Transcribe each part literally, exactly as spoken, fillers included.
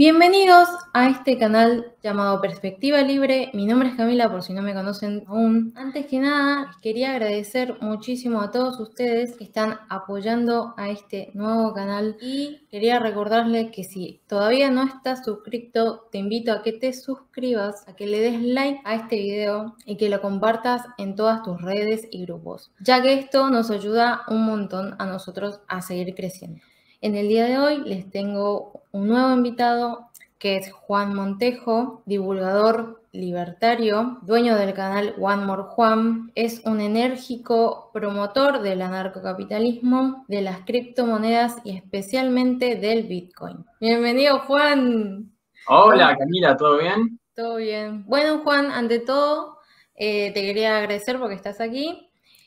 Bienvenidos a este canal llamado Perspectiva Libre. Mi nombre es Camila, por si no me conocen aún. Antes que nada, les quería agradecer muchísimo a todos ustedes que están apoyando a este nuevo canal y quería recordarles que si todavía no estás suscrito, te invito a que te suscribas, a que le des like a este video y que lo compartas en todas tus redes y grupos, ya que esto nos ayuda un montón a nosotros a seguir creciendo. En el día de hoy les tengo un nuevo invitado que es Juan Montejo, divulgador libertario, dueño del canal One More Juan. Es un enérgico promotor del anarcocapitalismo, de las criptomonedas y especialmente del Bitcoin. Bienvenido, Juan. Hola Camila, ¿todo bien? Todo bien. Bueno, Juan, ante todo, eh, te quería agradecer porque estás aquí.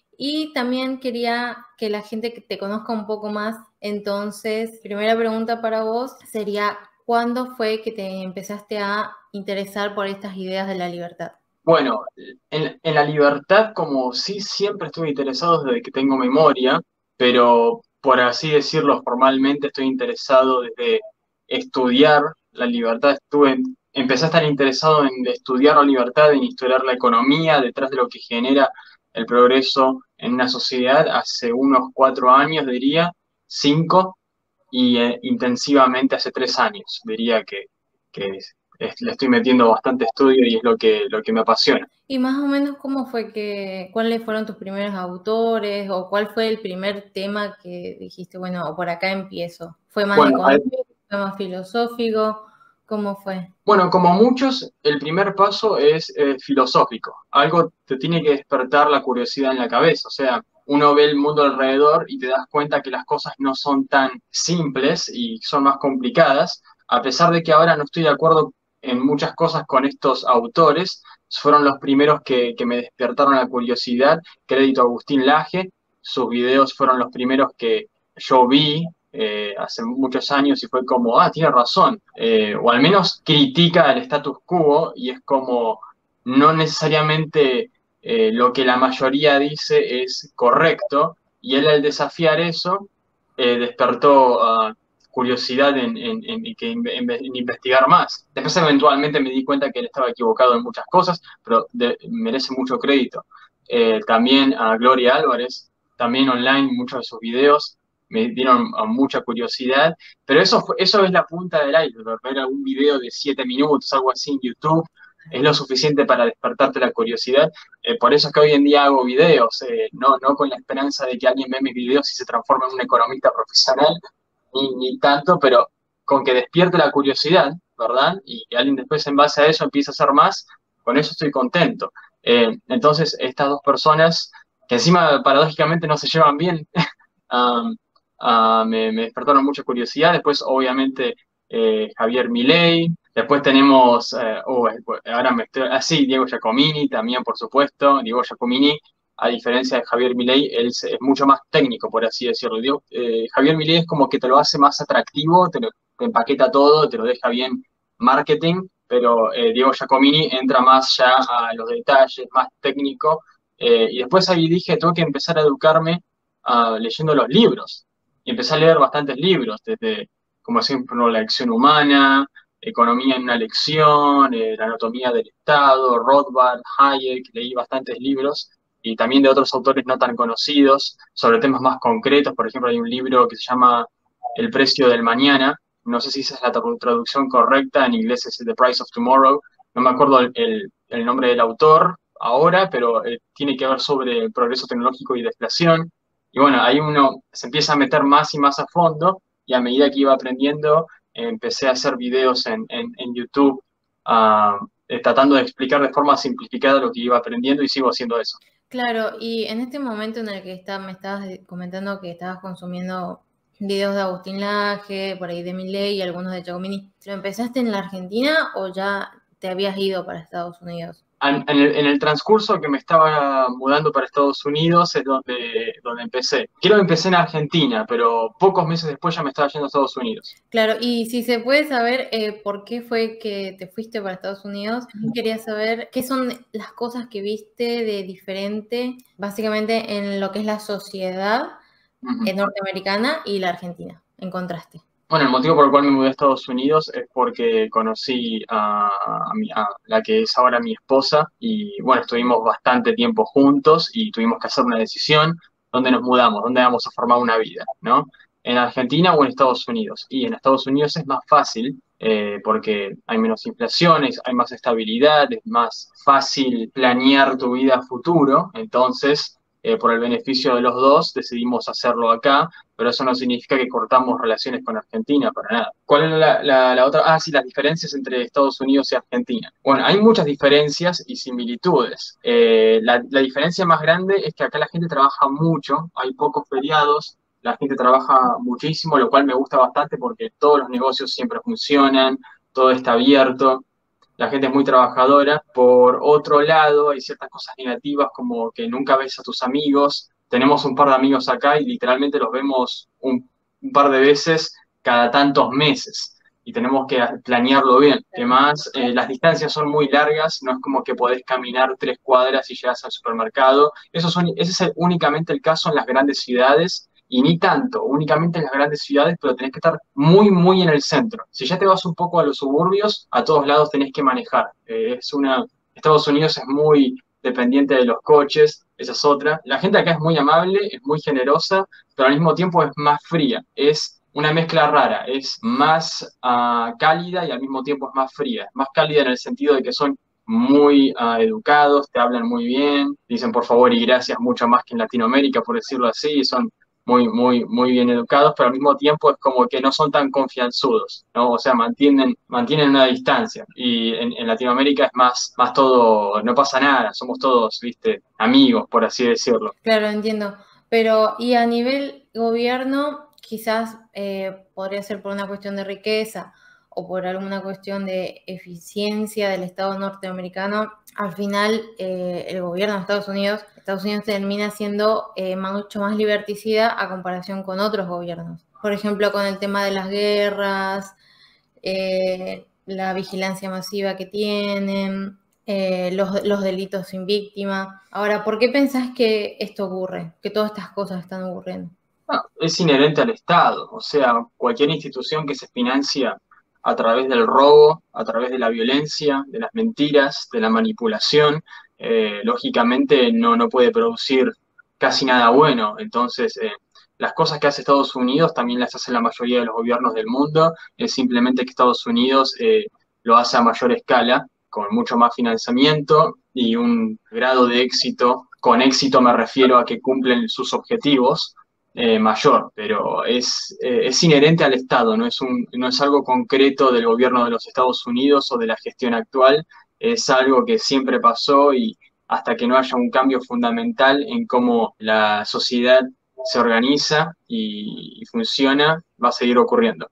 Y también quería que la gente te conozca un poco más. Entonces, primera pregunta para vos sería, ¿cuándo fue que te empezaste a interesar por estas ideas de la libertad? Bueno, en, en la libertad, como sí siempre estuve interesado desde que tengo memoria, pero por así decirlo formalmente estoy interesado desde estudiar la libertad. Estuve, empecé a estar interesado en estudiar la libertad, en estudiar la economía detrás de lo que genera el progreso en una sociedad hace unos cuatro años, diría, cinco, y eh, intensivamente hace tres años, diría que, que es- le estoy metiendo bastante estudio y es lo que, lo que me apasiona. Y más o menos, ¿cómo fue que, cuáles fueron tus primeros autores o cuál fue el primer tema que dijiste, bueno, por acá empiezo? ¿Fue más Bueno, al- económico, fue más filosófico? ¿Cómo fue? bueno, como muchos, el primer paso es eh, filosófico. Algo te tiene que despertar la curiosidad en la cabeza. O sea, uno ve el mundo alrededor y te das cuenta que las cosas no son tan simples y son más complicadas. A pesar de que ahora no estoy de acuerdo en muchas cosas con estos autores, fueron los primeros que, que me despertaron la curiosidad. Crédito a Agustín Laje. Sus videos fueron los primeros que yo vi eh, hace muchos años y fue como, ah, tiene razón, eh, o al menos critica el status quo y es como, no necesariamente eh, lo que la mayoría dice es correcto, y él al desafiar eso eh, despertó ah, curiosidad en, en- en- en que- en- en investigar más. Después eventualmente me di cuenta que él estaba equivocado en muchas cosas, pero de- merece mucho crédito. Eh, también a Gloria Álvarez, también online, muchos de sus videos me dieron a mucha curiosidad, pero eso, fue- eso es la punta del iceberg. Ver algún video de siete minutos, algo así en YouTube, es lo suficiente para despertarte la curiosidad. Eh, por eso es que hoy en día hago videos, eh, no, no con la esperanza de que alguien ve mis videos y se transforme en un economista profesional, ni, ni tanto, pero con que despierte la curiosidad, ¿verdad? Y que alguien después en base a eso empiece a hacer más, con eso estoy contento. Eh, entonces, estas dos personas, que encima paradójicamente no se llevan bien, um, ah, me, me despertaron mucha curiosidad. Después, obviamente, eh, Javier Milei. Después tenemos, eh, oh, eh, ahora me estoy, ah, sí, Diego Giacomini también, por supuesto. Diego Giacomini, a diferencia de Javier Milei, él es, es mucho más técnico, por así decirlo. Diego- eh, Javier Milei es como que te lo hace más atractivo, te, lo- te empaqueta todo, te lo deja bien marketing, pero eh, Diego Giacomini entra más ya a los detalles, más técnico. Eh, y después ahí dije, tengo que empezar a educarme ah, leyendo los libros. Y empecé a leer bastantes libros, desde, como siempre, La acción humana, Economía en una lección, eh, La anatomía del Estado, Rothbard, Hayek, leí bastantes libros y también de otros autores no tan conocidos sobre temas más concretos. Por ejemplo, hay un libro que se llama El precio del mañana. No sé si esa es la tra- traducción correcta, en inglés es The Price of Tomorrow. No me acuerdo el, el- el nombre del autor ahora, pero eh, tiene que ver sobre el progreso tecnológico y deflación. Y bueno, ahí uno se empieza a meter más y más a fondo y a medida que iba aprendiendo, eh, empecé a hacer videos en, en, en YouTube ah, eh, tratando de explicar de forma simplificada lo que iba aprendiendo y sigo haciendo eso. Claro, y en este momento en el que está, me estabas comentando que estabas consumiendo videos de Agustín Laje, por ahí de Milei y algunos de Giacomini, ¿lo empezaste en la Argentina o ya te habías ido para Estados Unidos? En, en el, en el transcurso que me estaba mudando para Estados Unidos es donde, donde empecé. Creo que empecé en Argentina, pero pocos meses después ya me estaba yendo a Estados Unidos. Claro, y si se puede saber eh, por qué fue que te fuiste para Estados Unidos, quería saber qué son las cosas que viste de diferente, básicamente en lo que es la sociedad Ujú. eh, norteamericana y la argentina, en contraste. Bueno, el motivo por el cual me mudé a Estados Unidos es porque conocí a, a mi- a la que es ahora mi esposa y bueno, estuvimos bastante tiempo juntos y tuvimos que hacer una decisión dónde nos mudamos, dónde vamos a formar una vida, ¿no? En Argentina o en Estados Unidos. Y en Estados Unidos es más fácil eh, porque hay menos inflación, es- hay más estabilidad, es más fácil planear tu vida a futuro. Entonces, eh, por el beneficio de los dos, decidimos hacerlo acá, pero eso no significa que cortamos relaciones con Argentina, para nada. ¿Cuál es la, la- la otra? Ah, sí, las diferencias entre Estados Unidos y Argentina. Bueno, hay muchas diferencias y similitudes. Eh, la, la diferencia más grande es que acá la gente trabaja mucho, hay pocos feriados, la gente trabaja muchísimo, lo cual me gusta bastante porque todos los negocios siempre funcionan, todo está abierto, la gente es muy trabajadora. Por otro lado, hay ciertas cosas negativas como que nunca ves a tus amigos. Tenemos un par de amigos acá y literalmente los vemos un, un par de veces cada tantos meses y tenemos que planearlo bien. Además, eh, las distancias son muy largas, no es como que podés caminar tres cuadras y llegas al supermercado. Eso son, ese es el- únicamente el caso en las grandes ciudades y ni tanto, únicamente en las grandes ciudades, pero tenés que estar muy, muy en el centro. Si ya te vas un poco a los suburbios, a todos lados tenés que manejar. Eh, es una, Estados Unidos es muy dependiente de los coches, esa es otra. La gente acá es muy amable, es muy generosa, pero al mismo tiempo es más fría. Es una mezcla rara, es más ah, cálida y al mismo tiempo es más fría. Más cálida en el sentido de que son muy ah, educados, te hablan muy bien, dicen por favor y gracias mucho más que en Latinoamérica, por decirlo así, son muy, muy, muy bien educados, pero al mismo tiempo es como que no son tan confianzudos, ¿no? O sea, mantienen, mantienen una distancia. Y en, en Latinoamérica es más, más todo, no pasa nada, somos todos, viste, amigos, por así decirlo. Claro, entiendo. Pero, y a nivel gobierno, quizás eh, podría ser por una cuestión de riqueza o por alguna cuestión de eficiencia del Estado norteamericano. Al final, eh, el gobierno de Estados Unidos, Estados Unidos termina siendo eh, mucho más liberticida a comparación con otros gobiernos. Por ejemplo, con el tema de las guerras, eh, la vigilancia masiva que tienen, eh, los, los delitos sin víctima. Ahora, ¿por qué pensás que esto ocurre? Que todas estas cosas están ocurriendo. No, es inherente al Estado, o sea, cualquier institución que se financia a través del robo, a través de la violencia, de las mentiras, de la manipulación, eh, lógicamente no, no puede producir casi nada bueno. Entonces, eh, las cosas que hace Estados Unidos también las hace la mayoría de los gobiernos del mundo, es simplemente que Estados Unidos eh, lo hace a mayor escala, con mucho más financiamiento y un grado de éxito. Con éxito me refiero a que cumplen sus objetivos eh, mayor, pero es, eh, es inherente al Estado, no es un, no es algo concreto del gobierno de los Estados Unidos o de la gestión actual, es algo que siempre pasó y hasta que no haya un cambio fundamental en cómo la sociedad se organiza y, y funciona, va a seguir ocurriendo.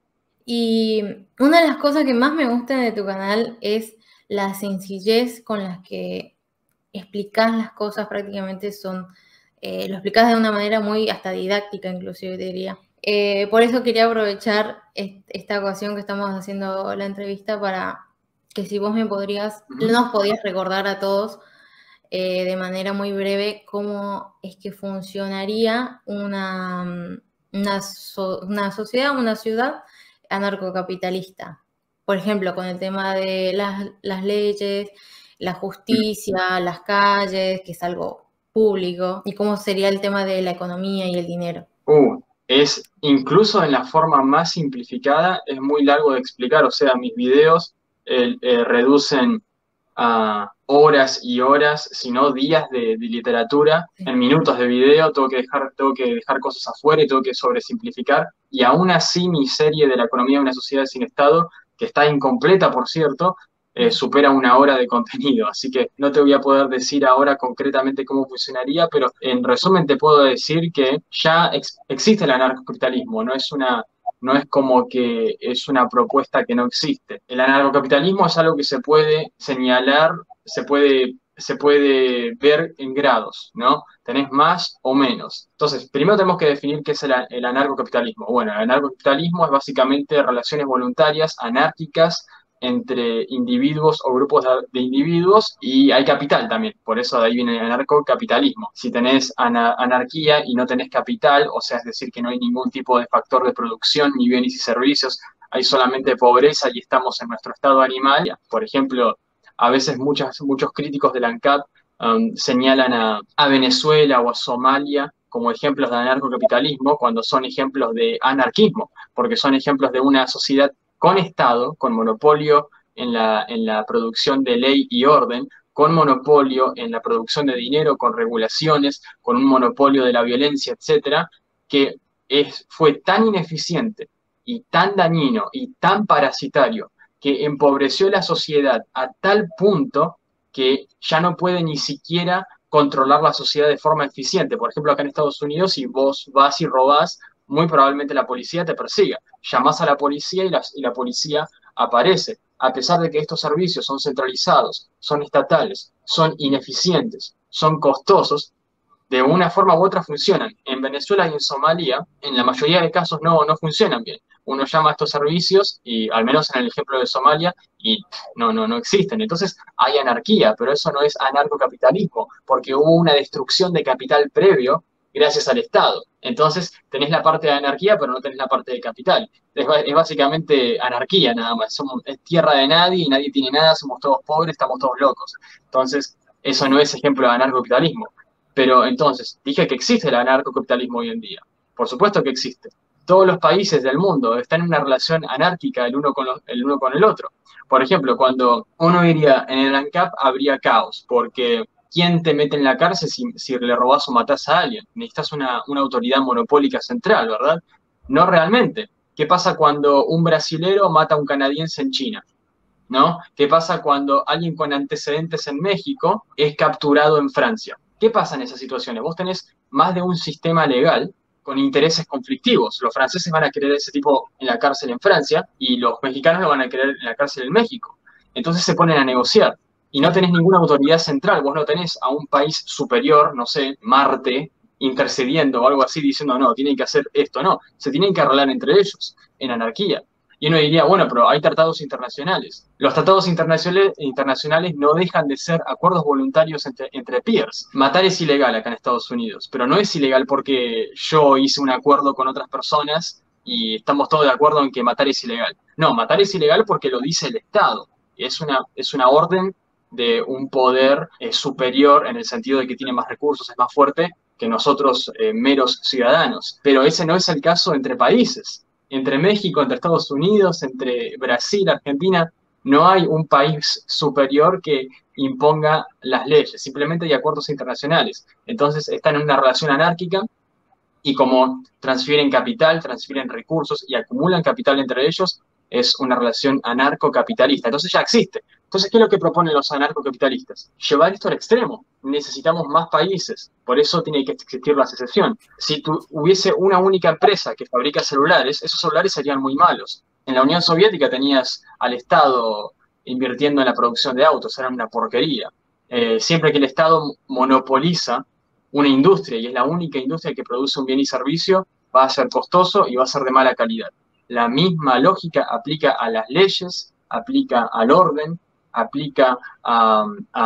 Y una de las cosas que más me gustan de tu canal es la sencillez con las que explicás las cosas, prácticamente son, eh, lo explicás de una manera muy hasta didáctica, inclusive diría. Eh, por eso quería aprovechar est esta ocasión que estamos haciendo la entrevista para que si vos me podrías, Ujú. nos podías recordar a todos eh, de manera muy breve cómo es que funcionaría una, una, so una sociedad, una ciudad anarcocapitalista. Por ejemplo, con el tema de las, las leyes, la justicia, las calles, que es algo público, y cómo sería el tema de la economía y el dinero. Uh, es incluso en la forma más simplificada, es muy largo de explicar, o sea, mis videos eh, eh, reducen a horas y horas, sino días de, de literatura Sí. en minutos de video, tengo que dejar, tengo que dejar cosas afuera y tengo que sobresimplificar, y aún así mi serie de la economía de una sociedad sin Estado, que está incompleta, por cierto, eh, supera una hora de contenido, así que no te voy a poder decir ahora concretamente cómo funcionaría, pero en resumen te puedo decir que ya ex- existe el anarcocapitalismo, no es una, no es como que es una propuesta que no existe. El anarcocapitalismo es algo que se puede señalar, se puede, se puede ver en grados, ¿no? Tenés más o menos. Entonces, primero tenemos que definir qué es el, el anarcocapitalismo. Bueno, el anarcocapitalismo es básicamente relaciones voluntarias, anárquicas, entre individuos o grupos de, de individuos y hay capital también, por eso de ahí viene el anarcocapitalismo. Si tenés ana, anarquía y no tenés capital, o sea, es decir, que no hay ningún tipo de factor de producción, ni bienes y servicios, hay solamente pobreza y estamos en nuestro estado animal. Por ejemplo, a veces muchas, muchos críticos del ANCAP um, señalan a, a Venezuela o a Somalia como ejemplos de anarcocapitalismo cuando son ejemplos de anarquismo, porque son ejemplos de una sociedad con Estado, con monopolio en la, en la producción de ley y orden, con monopolio en la producción de dinero, con regulaciones, con un monopolio de la violencia, etcétera, que es, fue tan ineficiente y tan dañino y tan parasitario que empobreció la sociedad a tal punto que ya no puede ni siquiera controlar la sociedad de forma eficiente. Por ejemplo, acá en Estados Unidos, si vos vas y robás, muy probablemente la policía te persiga. Llamás a la policía y la, y la policía aparece. A pesar de que estos servicios son centralizados, son estatales, son ineficientes, son costosos, de una forma u otra funcionan. En Venezuela y en Somalia, en la mayoría de casos no, no funcionan bien. Uno llama a estos servicios, y al menos en el ejemplo de Somalia, y no, no, no existen. Entonces hay anarquía, pero eso no es anarcocapitalismo, porque hubo una destrucción de capital previo gracias al Estado. Entonces tenés la parte de anarquía, pero no tenés la parte de capital. Es, es básicamente anarquía nada más. Somos, es tierra de nadie y nadie tiene nada, somos todos pobres, estamos todos locos. Entonces eso no es ejemplo de anarcocapitalismo. Pero entonces, dije que existe el anarcocapitalismo hoy en día. Por supuesto que existe. Todos los países del mundo están en una relación anárquica el uno con, los, el, uno con el otro. Por ejemplo, cuando uno iría en el ANCAP, habría caos, porque ¿quién te mete en la cárcel si, si le robás o matás a alguien? Necesitas una, una autoridad monopólica central, ¿verdad? No realmente. ¿Qué pasa cuando un brasilero mata a un canadiense en China? ¿No? ¿Qué pasa cuando alguien con antecedentes en México es capturado en Francia? ¿Qué pasa en esas situaciones? Vos tenés más de un sistema legal con intereses conflictivos. Los franceses van a querer a ese tipo en la cárcel en Francia y los mexicanos lo van a querer en la cárcel en México. Entonces se ponen a negociar y no tenés ninguna autoridad central. Vos no tenés a un país superior, no sé, Marte, intercediendo o algo así diciendo, no, tienen que hacer esto. No, se tienen que arreglar entre ellos en anarquía. Y uno diría, bueno, pero hay tratados internacionales. Los tratados internacionales, internacionales no dejan de ser acuerdos voluntarios entre, entre peers. Matar es ilegal acá en Estados Unidos, pero no es ilegal porque yo hice un acuerdo con otras personas y estamos todos de acuerdo en que matar es ilegal. No, matar es ilegal porque lo dice el Estado. Es una, es una orden de un poder eh, superior en el sentido de que tiene más recursos, es más fuerte que nosotros eh, meros ciudadanos. Pero ese no es el caso entre países. Entre México, entre Estados Unidos, entre Brasil, Argentina, no hay un país superior que imponga las leyes, simplemente hay acuerdos internacionales. Entonces están en una relación anárquica y como transfieren capital, transfieren recursos y acumulan capital entre ellos, es una relación anarcocapitalista. Entonces ya existe. Entonces, ¿qué es lo que proponen los anarcocapitalistas? Llevar esto al extremo. Necesitamos más países. Por eso tiene que existir la secesión. Si tu, hubiese una única empresa que fabrica celulares, esos celulares serían muy malos. En la Unión Soviética tenías al Estado invirtiendo en la producción de autos, era una porquería. Eh, siempre que el Estado monopoliza una industria y es la única industria que produce un bien y servicio, va a ser costoso y va a ser de mala calidad. La misma lógica aplica a las leyes, aplica al orden, aplica a,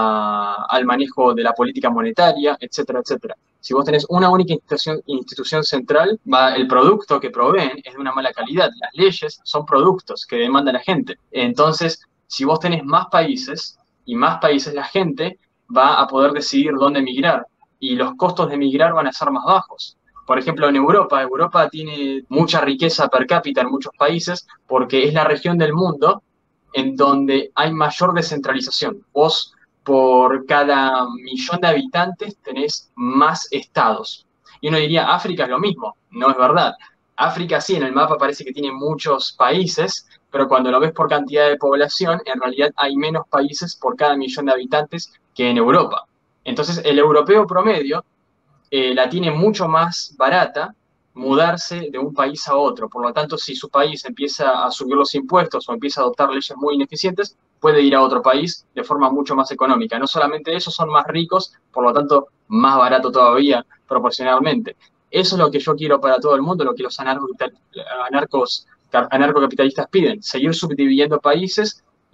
a, al manejo de la política monetaria, etcétera, etcétera. Si vos tenés una única institución, institución central, va, el producto que proveen es de una mala calidad. Las leyes son productos que demanda la gente. Entonces, si vos tenés más países y más países, la gente va a poder decidir dónde emigrar y los costos de emigrar van a ser más bajos. Por ejemplo, en Europa, Europa tiene mucha riqueza per cápita en muchos países porque es la región del mundo en donde hay mayor descentralización. Vos, por cada millón de habitantes, tenés más estados. Y uno diría, África es lo mismo. No es verdad. África sí, en el mapa parece que tiene muchos países, pero cuando lo ves por cantidad de población, en realidad hay menos países por cada millón de habitantes que en Europa. Entonces, el europeo promedio eh, la tiene mucho más barata mudarse de un país a otro. Por lo tanto, si su país empieza a subir los impuestos o empieza a adoptar leyes muy ineficientes, puede ir a otro país de forma mucho más económica. No solamente ellos son más ricos, por lo tanto, más barato todavía proporcionalmente. Eso es lo que yo quiero para todo el mundo, lo que los anarcos, anarcos, anarcocapitalistas piden, seguir subdividiendo países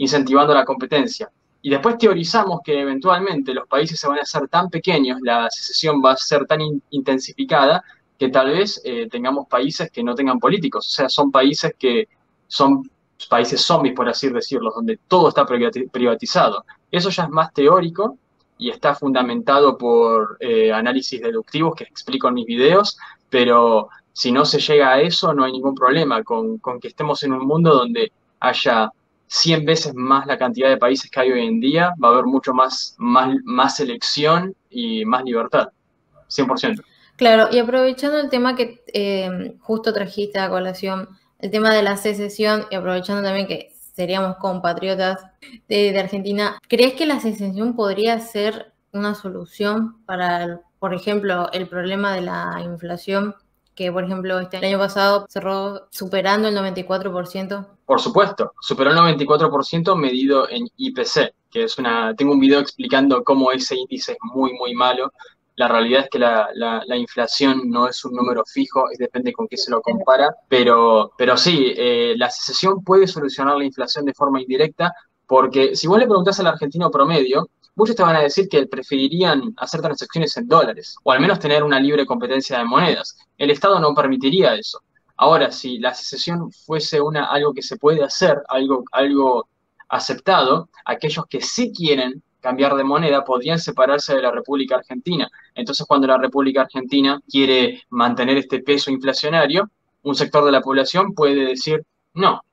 incentivando la competencia. Y después teorizamos que eventualmente los países se van a hacer tan pequeños, la secesión va a ser tan in intensificada, que tal vez eh, tengamos países que no tengan políticos. O sea, son países que son países zombies, por así decirlo, donde todo está privatizado. Eso ya es más teórico y está fundamentado por eh, análisis deductivos que explico en mis videos, pero si no se llega a eso, no hay ningún problema con, con que estemos en un mundo donde haya cien veces más la cantidad de países que hay hoy en día, va a haber mucho más, más, más selección y más libertad, cien por ciento. Claro, y aprovechando el tema que eh, justo trajiste a colación, el tema de la secesión, y aprovechando también que seríamos compatriotas de, de Argentina, ¿crees que la secesión podría ser una solución para, el, por ejemplo, el problema de la inflación? Que, por ejemplo, este año pasado cerró superando el noventa y cuatro por ciento. Por supuesto, superó el noventa y cuatro por ciento medido en I P C, que es una... Tengo un video explicando cómo ese índice es muy, muy malo. La realidad es que la, la, la inflación no es un número fijo, y depende con qué se lo compara, pero, pero sí, eh, la secesión puede solucionar la inflación de forma indirecta, porque si vos le preguntás al argentino promedio, muchos te van a decir que preferirían hacer transacciones en dólares, o al menos tener una libre competencia de monedas. El Estado no permitiría eso. Ahora, si la secesión fuese una, algo que se puede hacer, algo, algo aceptado, aquellos que sí quieren cambiar de moneda podrían separarse de la República Argentina. Entonces, cuando la República Argentina quiere mantener este peso inflacionario, un sector de la población puede decir no,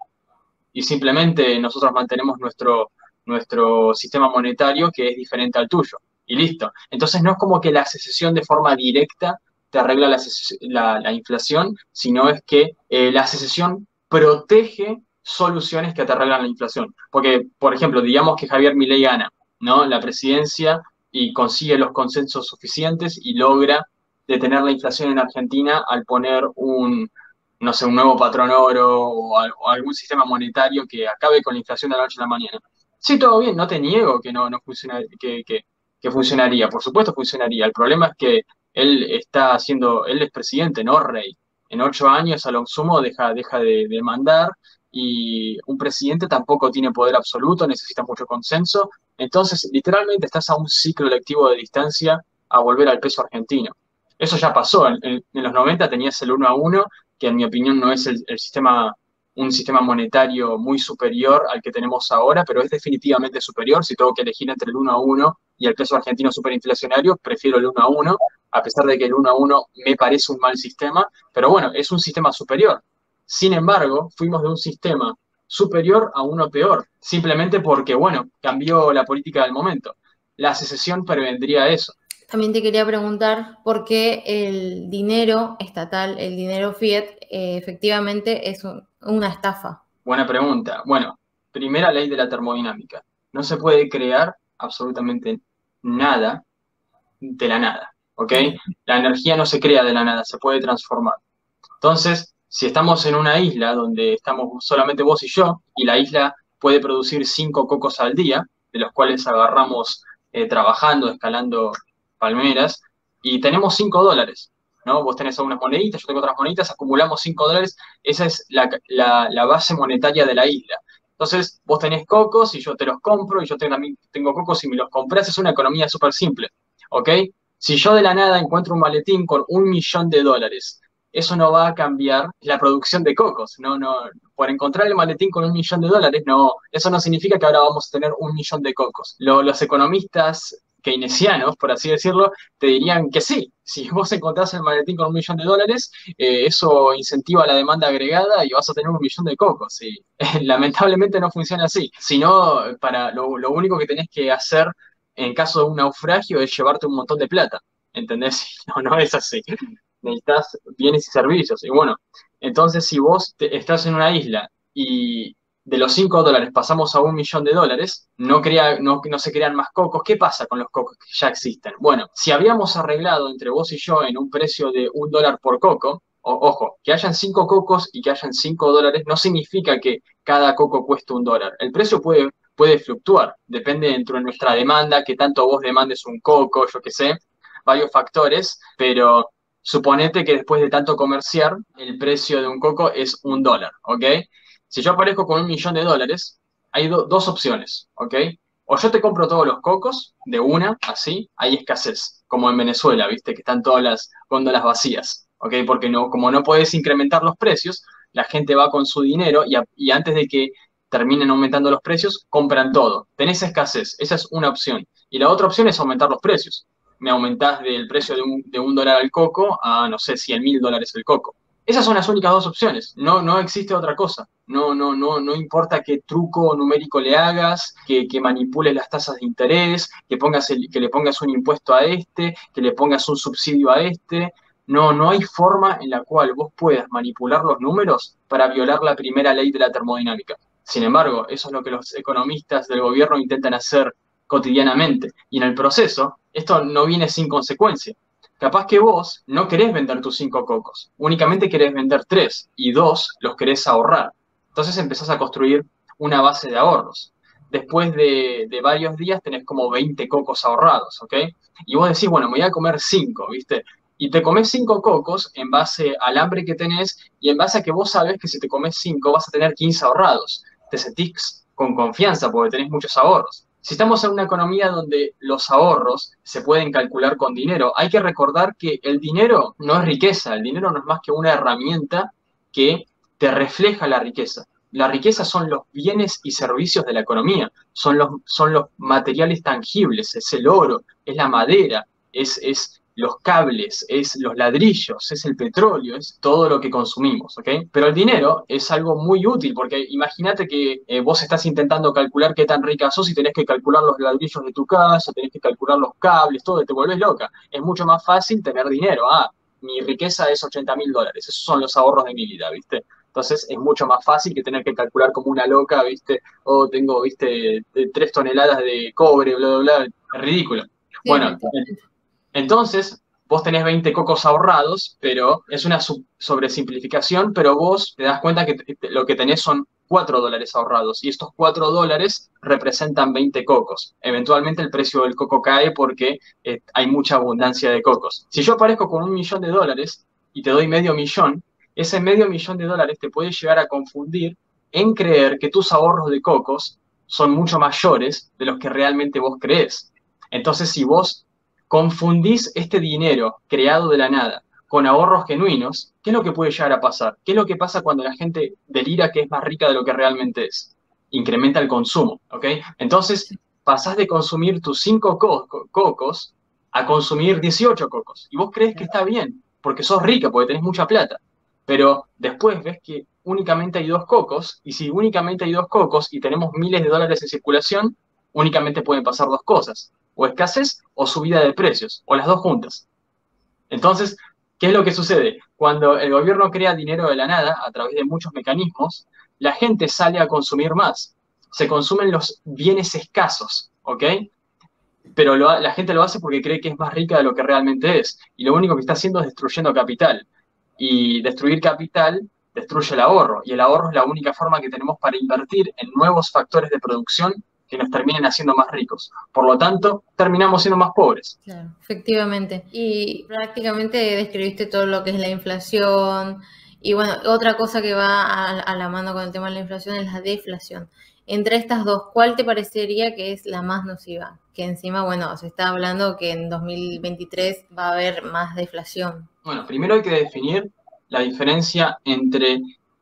y simplemente nosotros mantenemos nuestro, nuestro sistema monetario que es diferente al tuyo, y listo. Entonces, no es como que la secesión de forma directa te arregla la, la, la inflación, sino es que eh, la secesión protege soluciones que te arreglan la inflación. Porque, por ejemplo, digamos que Javier Milei gana, ¿no?, la presidencia y consigue los consensos suficientes y logra detener la inflación en Argentina al poner un, no sé, un nuevo patrón oro o, o algún sistema monetario que acabe con la inflación de la noche a la mañana. Sí, todo bien, no te niego que no, no funciona, que, que, que funcionaría, por supuesto funcionaría. El problema es que él está haciendo, él es presidente, no rey. En ocho años a lo sumo deja, deja de, de mandar, y un presidente tampoco tiene poder absoluto, necesita mucho consenso. Entonces, literalmente estás a un ciclo lectivo de distancia a volver al peso argentino. Eso ya pasó. En, en, en los noventa tenías el uno a uno, que en mi opinión no es el, el sistema, un sistema monetario muy superior al que tenemos ahora, pero es definitivamente superior. Si tengo que elegir entre el uno a uno y el peso argentino superinflacionario, prefiero el uno a uno, a pesar de que el uno a uno me parece un mal sistema, pero bueno, es un sistema superior. Sin embargo, fuimos de un sistema superior a uno peor, simplemente porque, bueno, cambió la política del momento. La secesión prevendría eso. También te quería preguntar por qué el dinero estatal, el dinero fiat, eh, efectivamente es un, una estafa. Buena pregunta. Bueno, primera ley de la termodinámica. No se puede crear absolutamente nada de la nada, ¿ok? La energía no se crea de la nada, se puede transformar. Entonces, si estamos en una isla donde estamos solamente vos y yo, y la isla puede producir cinco cocos al día, de los cuales agarramos eh, trabajando, escalando palmeras, y tenemos cinco dólares, ¿no? Vos tenés algunas moneditas, yo tengo otras moneditas, acumulamos cinco dólares, esa es la, la, la base monetaria de la isla. Entonces, vos tenés cocos y yo te los compro, y yo tengo, tengo cocos y me los comprás, es una economía súper simple, ¿ok? Si yo de la nada encuentro un maletín con un millón de dólares, eso no va a cambiar la producción de cocos, no, no, por encontrar el maletín con un millón de dólares, no, eso no significa que ahora vamos a tener un millón de cocos. Lo, los economistas keynesianos, por así decirlo, te dirían que sí, si vos encontrás el maletín con un millón de dólares, eh, eso incentiva la demanda agregada y vas a tener un millón de cocos, y eh, lamentablemente no funciona así, sino para lo, lo único que tenés que hacer en caso de un naufragio es llevarte un montón de plata, ¿entendés? No, no es así. Necesitas bienes y servicios. Y bueno, entonces si vos te, estás en una isla y de los cinco dólares pasamos a un millón de dólares, no, crea, no, no se crean más cocos. ¿Qué pasa con los cocos que ya existen? Bueno, si habíamos arreglado entre vos y yo en un precio de un dólar por coco, o, ojo, que hayan cinco cocos y que hayan cinco dólares no significa que cada coco cueste un dólar. El precio puede, puede fluctuar, depende dentro de nuestra demanda, que tanto vos demandes un coco, yo qué sé, varios factores, pero suponete que después de tanto comerciar, el precio de un coco es un dólar, ¿ok? Si yo aparezco con un millón de dólares, hay do- dos opciones, ¿ok? O yo te compro todos los cocos de una, así, hay escasez, como en Venezuela, ¿viste? Que están todas las góndolas vacías, ¿ok? Porque no, como no puedes incrementar los precios, la gente va con su dinero y, a- y antes de que terminen aumentando los precios, compran todo. Tenés escasez, esa es una opción. Y la otra opción es aumentar los precios. Me aumentás del precio de un, de un dólar al coco a, no sé, cien mil dólares el coco. Esas son las únicas dos opciones. No, no existe otra cosa. No, no, no, no importa qué truco numérico le hagas, que, que manipules las tasas de interés, que pongas el, que le pongas un impuesto a este, que le pongas un subsidio a este. No, no hay forma en la cual vos puedas manipular los números para violar la primera ley de la termodinámica. Sin embargo, eso es lo que los economistas del gobierno intentan hacer cotidianamente. Y en el proceso, esto no viene sin consecuencia. Capaz que vos no querés vender tus cinco cocos, únicamente querés vender tres y dos los querés ahorrar. Entonces empezás a construir una base de ahorros. Después de, de varios días tenés como veinte cocos ahorrados, ¿ok? Y vos decís, bueno, me voy a comer cinco, ¿viste? Y te comes cinco cocos en base al hambre que tenés y en base a que vos sabés que si te comes cinco vas a tener quince ahorrados. Te sentís con confianza porque tenés muchos ahorros. Si estamos en una economía donde los ahorros se pueden calcular con dinero, hay que recordar que el dinero no es riqueza, el dinero no es más que una herramienta que te refleja la riqueza. La riqueza son los bienes y servicios de la economía, son los, son los materiales tangibles, es el oro, es la madera, es, es los cables, es los ladrillos, es el petróleo, es todo lo que consumimos, ¿ok? Pero el dinero es algo muy útil, porque imagínate que eh, vos estás intentando calcular qué tan rica sos y tenés que calcular los ladrillos de tu casa, tenés que calcular los cables, todo, te volvés loca. Es mucho más fácil tener dinero. Ah, mi riqueza es ochenta mil dólares, esos son los ahorros de mi vida, ¿viste? Entonces es mucho más fácil que tener que calcular como una loca, ¿viste? O oh, tengo, ¿viste? Tres toneladas de cobre, bla, bla, bla. Es ridículo. Sí, Bueno, efectivamente. entonces, vos tenés veinte cocos ahorrados, pero es una sub- sobresimplificación, pero vos te das cuenta que te- te- lo que tenés son cuatro dólares ahorrados y estos cuatro dólares representan veinte cocos. Eventualmente el precio del coco cae porque eh, hay mucha abundancia de cocos. Si yo aparezco con un millón de dólares y te doy medio millón, ese medio millón de dólares te puede llegar a confundir en creer que tus ahorros de cocos son mucho mayores de los que realmente vos creés. Entonces, si vos confundís este dinero creado de la nada con ahorros genuinos, ¿qué es lo que puede llegar a pasar? ¿Qué es lo que pasa cuando la gente delira que es más rica de lo que realmente es? Incrementa el consumo, ¿ok? Entonces, pasás de consumir tus cinco co co cocos a consumir dieciocho cocos. Y vos crees que está bien, porque sos rica, porque tenés mucha plata. Pero después ves que únicamente hay dos cocos, y si únicamente hay dos cocos y tenemos miles de dólares en circulación, únicamente pueden pasar dos cosas, o escasez o subida de precios, o las dos juntas. Entonces, ¿qué es lo que sucede? Cuando el gobierno crea dinero de la nada, a través de muchos mecanismos, la gente sale a consumir más. Se consumen los bienes escasos, ¿ok? Pero lo, la gente lo hace porque cree que es más rica de lo que realmente es. Y lo único que está haciendo es destruyendo capital. Y destruir capital destruye el ahorro. Y el ahorro es la única forma que tenemos para invertir en nuevos factores de producción que nos terminen haciendo más ricos. Por lo tanto, terminamos siendo más pobres. Claro, efectivamente. Y prácticamente describiste todo lo que es la inflación. Y bueno, otra cosa que va a, a la mano con el tema de la inflación es la deflación. Entre estas dos, ¿cuál te parecería que es la más nociva? Que encima, bueno, se está hablando que en dos mil veintitrés va a haber más deflación. Bueno, primero hay que definir la diferencia entre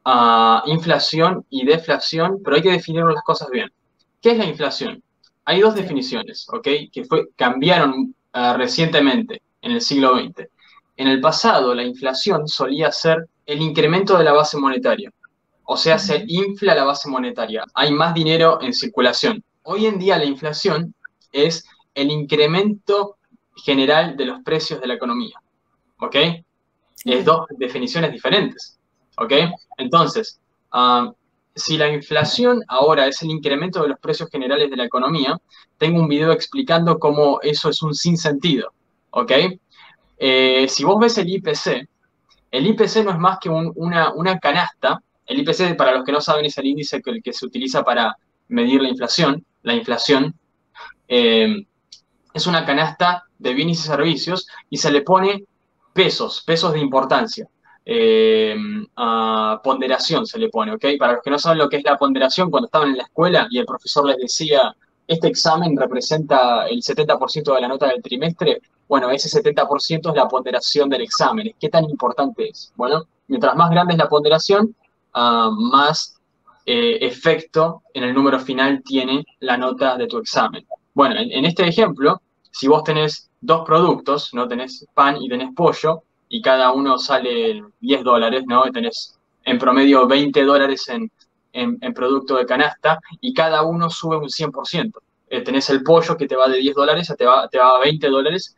uh, inflación y deflación, pero hay que definir las cosas bien. ¿Qué es la inflación? Hay dos Sí. definiciones, ¿ok? Que fue, cambiaron uh, recientemente, en el siglo veinte. En el pasado, la inflación solía ser el incremento de la base monetaria. O sea, se Uh-huh. infla la base monetaria. Hay más dinero en circulación. Hoy en día la inflación es el incremento general de los precios de la economía. ¿Ok? Es Okay. dos definiciones diferentes. ¿Ok? Entonces, uh, si la inflación ahora es el incremento de los precios generales de la economía, tengo un video explicando cómo eso es un sinsentido. ¿Ok? Eh, si vos ves el I P C, el I P C no es más que un, una, una canasta. El I P C, para los que no saben, es el índice que, el que se utiliza para medir la inflación. La inflación eh, es una canasta de bienes y servicios y se le pone pesos, pesos de importancia. eh, a ponderación se le pone, ¿ok? Para los que no saben lo que es la ponderación, cuando estaban en la escuela y el profesor les decía, este examen representa el setenta por ciento de la nota del trimestre, bueno, ese setenta por ciento es la ponderación del examen. ¿Qué tan importante es? Bueno, mientras más grande es la ponderación, uh, más eh, efecto en el número final tiene la nota de tu examen. Bueno, en, en este ejemplo, si vos tenés dos productos, ¿no? Tenés pan y tenés pollo, y cada uno sale diez dólares, ¿no? Y tenés en promedio veinte dólares en, en, en producto de canasta, y cada uno sube un cien por ciento. Eh, tenés el pollo que te va de diez dólares a te va, te va a veinte dólares,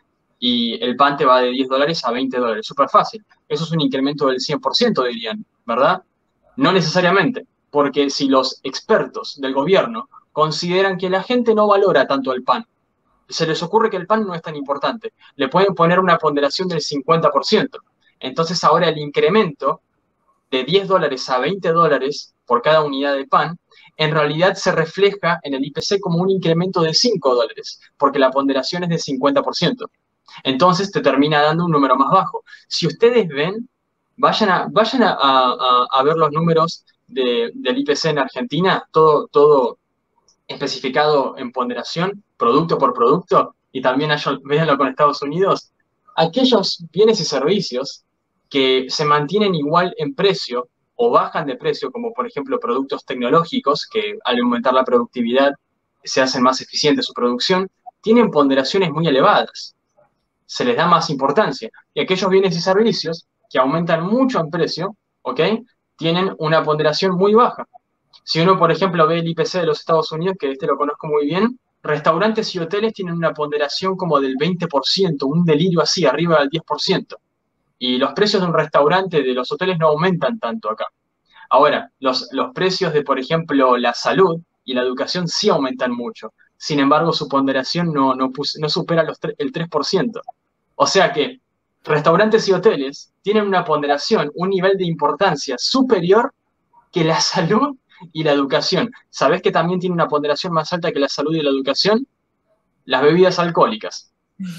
y el pan te va de diez dólares a veinte dólares. Súper fácil. Eso es un incremento del cien por ciento, dirían, ¿verdad? No necesariamente, porque si los expertos del gobierno consideran que la gente no valora tanto el pan, se les ocurre que el pan no es tan importante, le pueden poner una ponderación del cincuenta por ciento. Entonces ahora el incremento de diez dólares a veinte dólares por cada unidad de pan, en realidad se refleja en el I P C como un incremento de cinco dólares, porque la ponderación es de cincuenta por ciento. Entonces te termina dando un número más bajo. Si ustedes ven, vayan a, vayan a, a, a ver los números de, del I P C en Argentina, todo, todo especificado en ponderación, producto por producto, y también véanlo con Estados Unidos, aquellos bienes y servicios que se mantienen igual en precio o bajan de precio, como por ejemplo productos tecnológicos, que al aumentar la productividad se hacen más eficiente su producción, tienen ponderaciones muy elevadas, se les da más importancia. Y aquellos bienes y servicios que aumentan mucho en precio, ¿ok? Tienen una ponderación muy baja. Si uno, por ejemplo, ve el I P C de los Estados Unidos, que este lo conozco muy bien, restaurantes y hoteles tienen una ponderación como del veinte por ciento, un delirio así, arriba del diez por ciento. Y los precios de un restaurante, de los hoteles, no aumentan tanto acá. Ahora, los, los precios de, por ejemplo, la salud y la educación sí aumentan mucho. Sin embargo, su ponderación no, no, no supera los el tres por ciento. O sea que restaurantes y hoteles tienen una ponderación, un nivel de importancia superior que la salud y la educación. ¿Sabés que también tiene una ponderación más alta que la salud y la educación? Las bebidas alcohólicas.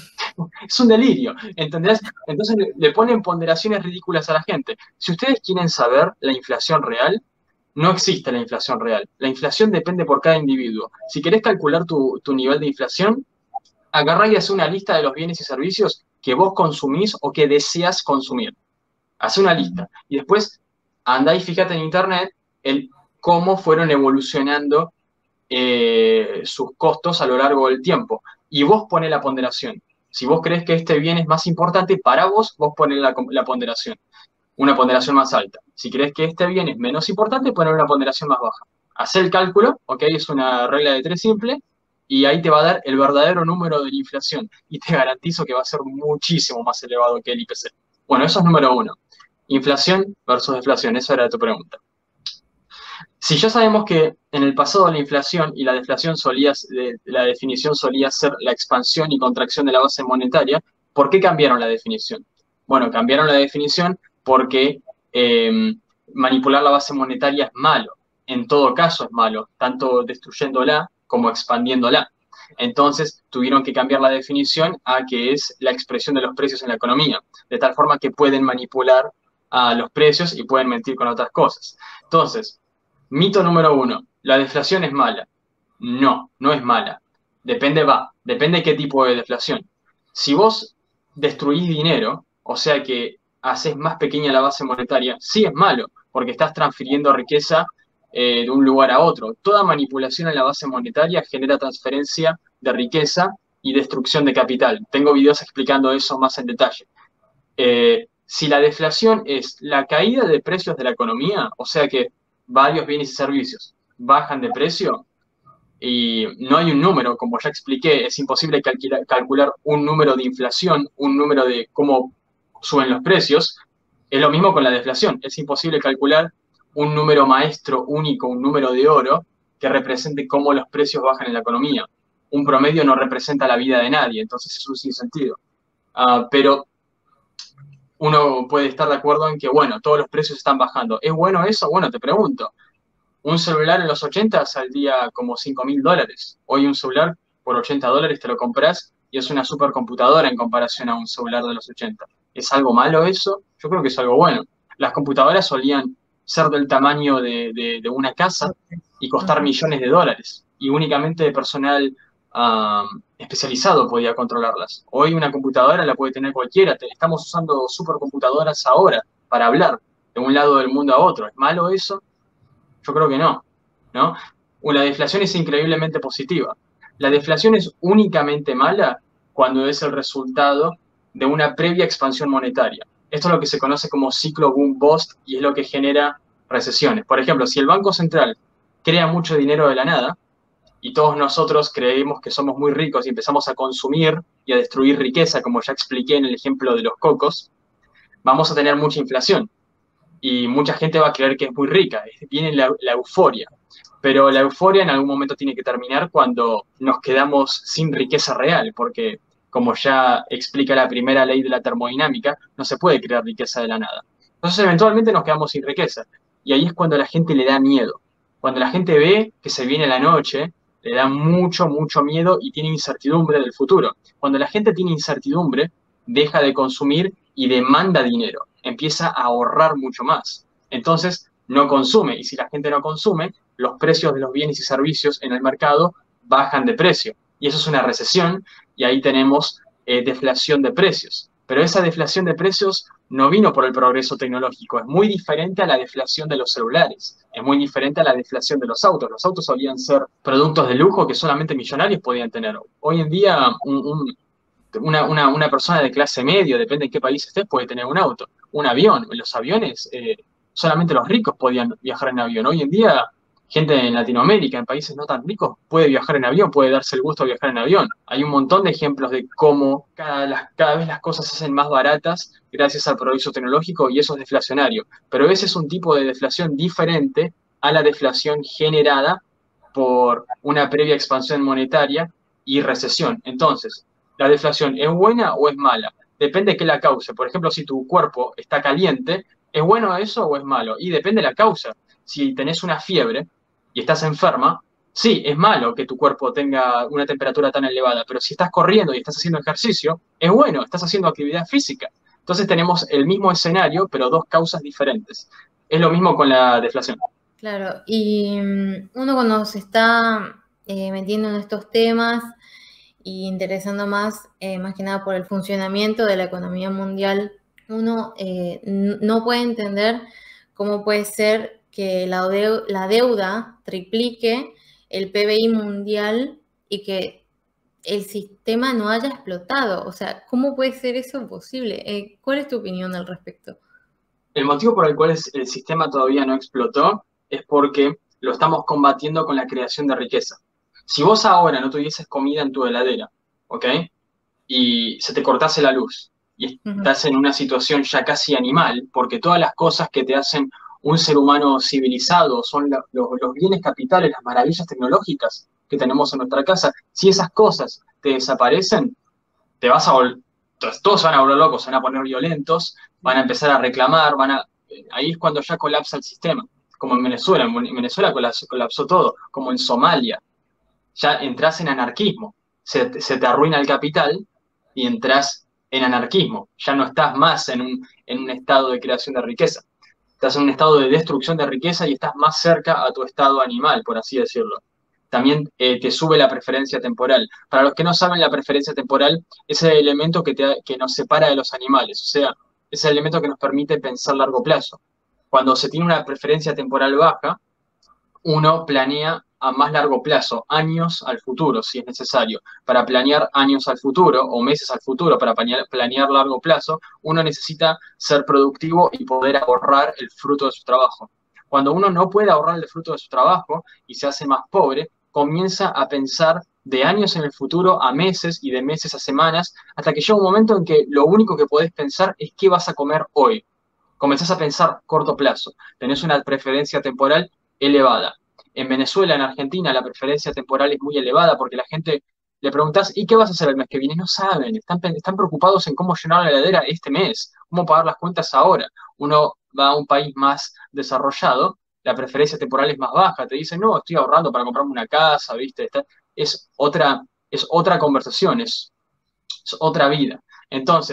Es un delirio, ¿entendés? Entonces le ponen ponderaciones ridículas a la gente. Si ustedes quieren saber la inflación real, no existe la inflación real. La inflación depende por cada individuo. Si querés calcular tu, tu nivel de inflación, agarrá y hacé una lista de los bienes y servicios que vos consumís o que deseas consumir. Hacé una lista. Y después andá y fíjate en internet el cómo fueron evolucionando eh, sus costos a lo largo del tiempo. Y vos poné la ponderación. Si vos crees que este bien es más importante para vos, vos ponés la, la ponderación, una ponderación más alta. Si crees que este bien es menos importante, poner una ponderación más baja. Hacé el cálculo, ¿ok? Es una regla de tres simple, y ahí te va a dar el verdadero número de la inflación. Y te garantizo que va a ser muchísimo más elevado que el I P C. Bueno, eso es número uno. Inflación versus deflación, esa era tu pregunta. Si ya sabemos que en el pasado la inflación y la deflación solía, la definición solía ser la expansión y contracción de la base monetaria, ¿por qué cambiaron la definición? Bueno, cambiaron la definición porque eh, manipular la base monetaria es malo. En todo caso es malo, tanto destruyéndola como expandiéndola. Entonces tuvieron que cambiar la definición a que es la expresión de los precios en la economía, de tal forma que pueden manipular a los precios y pueden mentir con otras cosas. Entonces, mito número uno, ¿la deflación es mala? No, no es mala. Depende, va, depende qué tipo de deflación. Si vos destruís dinero, o sea que haces más pequeña la base monetaria, sí es malo, porque estás transfiriendo riqueza eh, de un lugar a otro. Toda manipulación en la base monetaria genera transferencia de riqueza y destrucción de capital. Tengo videos explicando eso más en detalle. Eh, si la deflación es la caída de precios de la economía, o sea que varios bienes y servicios bajan de precio y no hay un número, como ya expliqué, es imposible calcular, calcular un número de inflación, un número de cómo suben los precios. Es lo mismo con la deflación, es imposible calcular un número maestro único, un número de oro que represente cómo los precios bajan en la economía. Un promedio no representa la vida de nadie, entonces es un sinsentido. Uh, pero uno puede estar de acuerdo en que, bueno, todos los precios están bajando. ¿Es bueno eso? Bueno, te pregunto. Un celular en los ochenta saldría como cinco mil dólares. Hoy un celular por ochenta dólares te lo compras y es una supercomputadora en comparación a un celular de los ochenta. ¿Es algo malo eso? Yo creo que es algo bueno. Las computadoras solían ser del tamaño de, de, de una casa y costar Ujú. millones de dólares, y únicamente personal um, especializado podía controlarlas. Hoy una computadora la puede tener cualquiera. Estamos usando supercomputadoras ahora para hablar de un lado del mundo a otro. ¿Es malo eso? Yo creo que no, ¿no? La deflación es increíblemente positiva. La deflación es únicamente mala cuando es el resultado de una previa expansión monetaria. Esto es lo que se conoce como ciclo boom-bust y es lo que genera recesiones. Por ejemplo, si el Banco Central crea mucho dinero de la nada y todos nosotros creemos que somos muy ricos y empezamos a consumir y a destruir riqueza, como ya expliqué en el ejemplo de los cocos, vamos a tener mucha inflación y mucha gente va a creer que es muy rica. Viene la, la euforia. Pero la euforia en algún momento tiene que terminar cuando nos quedamos sin riqueza real, porque como ya explica la primera ley de la termodinámica, no se puede crear riqueza de la nada. Entonces eventualmente nos quedamos sin riqueza. Y ahí es cuando a la gente le da miedo. Cuando la gente ve que se viene la noche, le da mucho, mucho miedo y tiene incertidumbre del futuro. Cuando la gente tiene incertidumbre, deja de consumir y demanda dinero, empieza a ahorrar mucho más. Entonces no consume, y si la gente no consume, los precios de los bienes y servicios en el mercado bajan de precio. Y eso es una recesión, y ahí tenemos eh, deflación de precios. Pero esa deflación de precios no vino por el progreso tecnológico, es muy diferente a la deflación de los celulares, es muy diferente a la deflación de los autos. Los autos solían ser productos de lujo que solamente millonarios podían tener. Hoy en día, un, un, una, una, una, persona de clase media, depende en qué país estés, puede tener un auto, un avión. Los aviones, eh, solamente los ricos podían viajar en avión. Hoy en día, gente en Latinoamérica, en países no tan ricos, puede viajar en avión, puede darse el gusto de viajar en avión. Hay un montón de ejemplos de cómo cada, las, cada vez las cosas se hacen más baratas gracias al progreso tecnológico, y eso es deflacionario. Pero ese es un tipo de deflación diferente a la deflación generada por una previa expansión monetaria y recesión. Entonces, ¿la deflación es buena o es mala? Depende de qué la cause. Por ejemplo, si tu cuerpo está caliente, ¿es bueno eso o es malo? Y depende de la causa. Si tenés una fiebre y estás enferma, sí, es malo que tu cuerpo tenga una temperatura tan elevada, pero si estás corriendo y estás haciendo ejercicio, es bueno, estás haciendo actividad física. Entonces tenemos el mismo escenario, pero dos causas diferentes. Es lo mismo con la deflación. Claro, y um, uno cuando se está eh, metiendo en estos temas y interesando más, eh, más que nada por el funcionamiento de la economía mundial, uno eh, no puede entender cómo puede ser que la, deu la deuda triplique el P B I mundial y que el sistema no haya explotado. O sea, ¿cómo puede ser eso posible? Eh, ¿Cuál es tu opinión al respecto? El motivo por el cual el sistema todavía no explotó es porque lo estamos combatiendo con la creación de riqueza. Si vos ahora no tuvieses comida en tu heladera, ¿ok? Y se te cortase la luz y estás en una situación ya casi animal, porque todas las cosas que te hacen un ser humano civilizado son la, los, los bienes capitales, las maravillas tecnológicas que tenemos en nuestra casa, si esas cosas te desaparecen, te vas a volver, todos se van a volver locos, se van a poner violentos, van a empezar a reclamar, van a, ahí es cuando ya colapsa el sistema, como en Venezuela, en Venezuela colapsó, colapsó todo, como en Somalia, ya entras en anarquismo, se, se te arruina el capital y entras en anarquismo, ya no estás más en un, en un estado de creación de riqueza, estás en un estado de destrucción de riqueza y estás más cerca a tu estado animal, por así decirlo. También eh, te sube la preferencia temporal. Para los que no saben, la preferencia temporal es el elemento que, te, que nos separa de los animales, o sea, es el elemento que nos permite pensar a largo plazo. Cuando se tiene una preferencia temporal baja, uno planea a más largo plazo, años al futuro, si es necesario. Para planear años al futuro o meses al futuro, para planear, planear largo plazo, uno necesita ser productivo y poder ahorrar el fruto de su trabajo. Cuando uno no puede ahorrar el fruto de su trabajo y se hace más pobre, comienza a pensar de años en el futuro a meses y de meses a semanas, hasta que llega un momento en que lo único que podés pensar es qué vas a comer hoy. Comenzás a pensar corto plazo, tenés una preferencia temporal elevada. En Venezuela, en Argentina, la preferencia temporal es muy elevada porque la gente le preguntás, ¿y qué vas a hacer el mes que viene? No saben, están, están preocupados en cómo llenar la heladera este mes, cómo pagar las cuentas ahora. Uno va a un país más desarrollado, la preferencia temporal es más baja, te dicen, no, estoy ahorrando para comprarme una casa, ¿viste? Está, es, otra, es otra conversación, es, es otra vida. Entonces,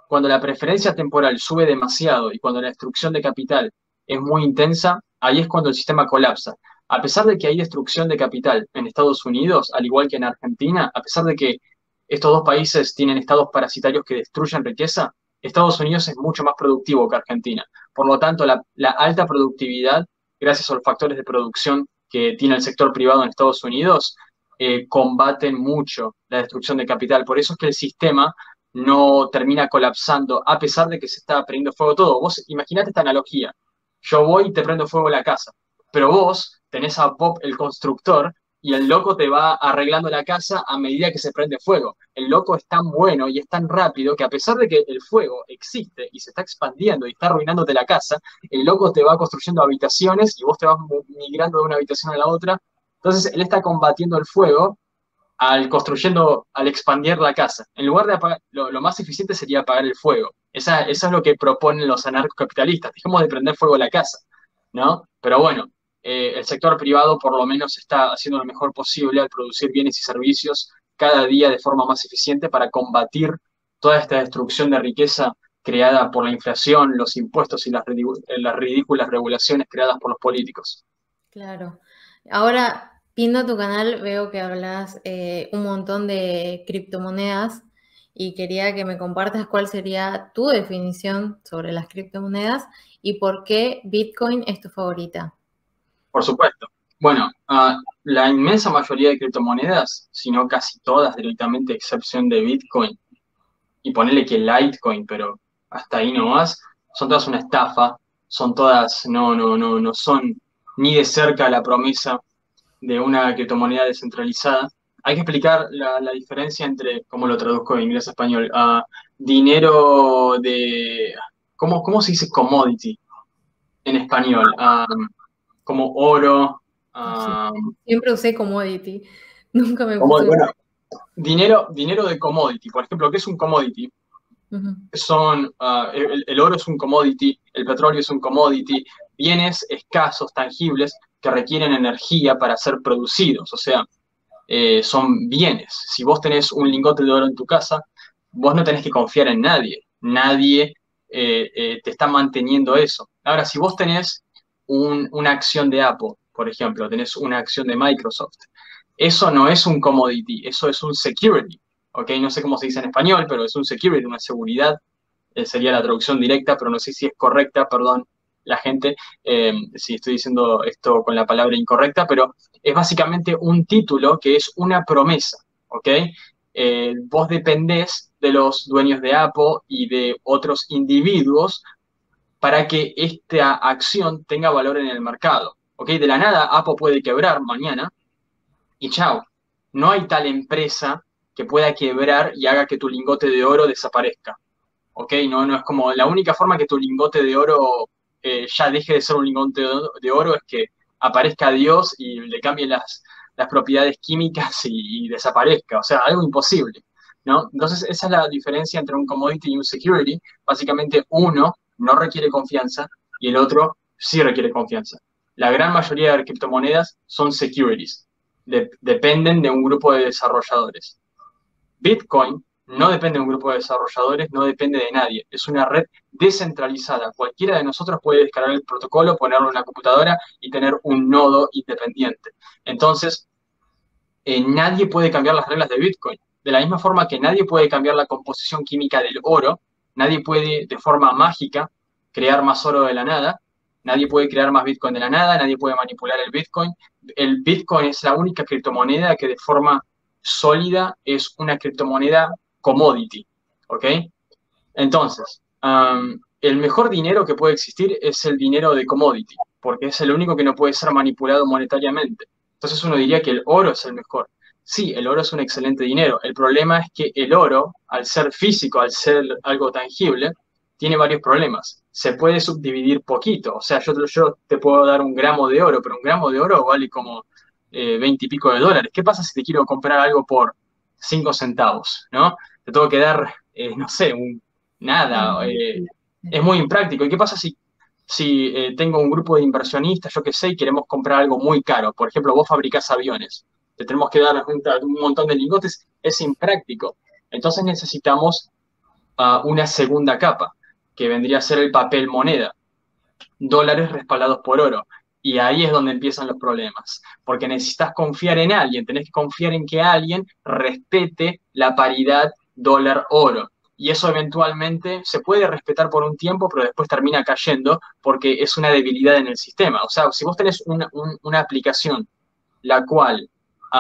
Cuando la preferencia temporal sube demasiado y cuando la destrucción de capital es muy intensa, ahí es cuando el sistema colapsa. A pesar de que hay destrucción de capital en Estados Unidos, al igual que en Argentina, a pesar de que estos dos países tienen estados parasitarios que destruyen riqueza, Estados Unidos es mucho más productivo que Argentina. Por lo tanto, la, la alta productividad, gracias a los factores de producción que tiene el sector privado en Estados Unidos, eh, combaten mucho la destrucción de capital. Por eso es que el sistema no termina colapsando, a pesar de que se está prendiendo fuego todo. Vos imaginate esta analogía. Yo voy y te prendo fuego la casa, pero vos tenés a Bob el constructor y el loco te va arreglando la casa a medida que se prende fuego. El loco es tan bueno y es tan rápido que a pesar de que el fuego existe y se está expandiendo y está arruinándote la casa, el loco te va construyendo habitaciones y vos te vas migrando de una habitación a la otra. Entonces él está combatiendo el fuego al construyendo, al expandir la casa. En lugar de apagar, lo, lo más eficiente sería apagar el fuego. Esa, eso es lo que proponen los anarcocapitalistas. Dejemos de prender fuego la casa, ¿no? Pero bueno, eh, el sector privado por lo menos está haciendo lo mejor posible al producir bienes y servicios cada día de forma más eficiente para combatir toda esta destrucción de riqueza creada por la inflación, los impuestos y las, las ridículas regulaciones creadas por los políticos. Claro. Ahora, viendo tu canal, veo que hablas eh, un montón de criptomonedas y quería que me compartas cuál sería tu definición sobre las criptomonedas y por qué Bitcoin es tu favorita. Por supuesto. Bueno, uh, la inmensa mayoría de criptomonedas, si no casi todas directamente, a excepción de Bitcoin, y ponerle que Litecoin, pero hasta ahí no más, son todas una estafa, son todas, no, no, no, no son ni de cerca la promesa de una criptomoneda descentralizada. Hay que explicar la, la diferencia entre, ¿cómo lo traduzco de inglés a español? Uh, dinero de, ¿cómo, ¿cómo se dice commodity en español? Um, como oro. Um, Siempre usé commodity, nunca me como, puse... bueno, dinero, dinero de commodity. Por ejemplo, ¿qué es un commodity? Uh-huh. Son, uh, el, el oro es un commodity, el petróleo es un commodity, bienes escasos, tangibles, que requieren energía para ser producidos. O sea, eh, son bienes. Si vos tenés un lingote de oro en tu casa, vos no tenés que confiar en nadie. Nadie eh, eh, te está manteniendo eso. Ahora, si vos tenés un, una acción de Apple, por ejemplo, tenés una acción de Microsoft, eso no es un commodity, eso es un security. ¿Ok? No sé cómo se dice en español, pero es un security, una seguridad. Eh, sería la traducción directa, pero no sé si es correcta, perdón, la gente, eh, si estoy diciendo esto con la palabra incorrecta, pero es básicamente un título que es una promesa, ¿ok? Eh, vos dependés de los dueños de Apple y de otros individuos para que esta acción tenga valor en el mercado, ¿ok? De la nada, Apple puede quebrar mañana y chao. No hay tal empresa que pueda quebrar y haga que tu lingote de oro desaparezca, ¿ok? No, no es como la única forma que tu lingote de oro eh, ya deje de ser un lingote de oro es que aparezca Dios y le cambie las, las propiedades químicas y, y desaparezca, o sea, algo imposible, ¿no? Entonces, esa es la diferencia entre un commodity y un security. Básicamente, uno no requiere confianza y el otro sí requiere confianza. La gran mayoría de criptomonedas son securities, de, dependen de un grupo de desarrolladores. Bitcoin no depende de un grupo de desarrolladores, no depende de nadie. Es una red descentralizada. Cualquiera de nosotros puede descargar el protocolo, ponerlo en la computadora y tener un nodo independiente. Entonces, eh, nadie puede cambiar las reglas de Bitcoin. De la misma forma que nadie puede cambiar la composición química del oro, nadie puede de forma mágica crear más oro de la nada, nadie puede crear más Bitcoin de la nada, nadie puede manipular el Bitcoin. El Bitcoin es la única criptomoneda que de forma sólida es una criptomoneda commodity, ¿ok? Entonces, um, el mejor dinero que puede existir es el dinero de commodity, porque es el único que no puede ser manipulado monetariamente. Entonces uno diría que el oro es el mejor. Sí, el oro es un excelente dinero. El problema es que el oro, al ser físico, al ser algo tangible, tiene varios problemas. Se puede subdividir poquito. O sea, yo, yo te puedo dar un gramo de oro, pero un gramo de oro vale como eh, veinte y pico de dólares. ¿Qué pasa si te quiero comprar algo por cinco centavos? ¿No? Te tengo que dar, eh, no sé, un, nada. Eh, es muy impráctico. ¿Y qué pasa si, si eh, tengo un grupo de inversionistas, yo qué sé, y queremos comprar algo muy caro? Por ejemplo, vos fabricás aviones. Te tenemos que dar un, un montón de lingotes. Es impráctico. Entonces necesitamos uh, una segunda capa, que vendría a ser el papel moneda, dólares respaldados por oro. Y ahí es donde empiezan los problemas, porque necesitas confiar en alguien, tenés que confiar en que alguien respete la paridad dólar-oro. Y eso eventualmente se puede respetar por un tiempo, pero después termina cayendo porque es una debilidad en el sistema. O sea, si vos tenés una, un, una aplicación la cual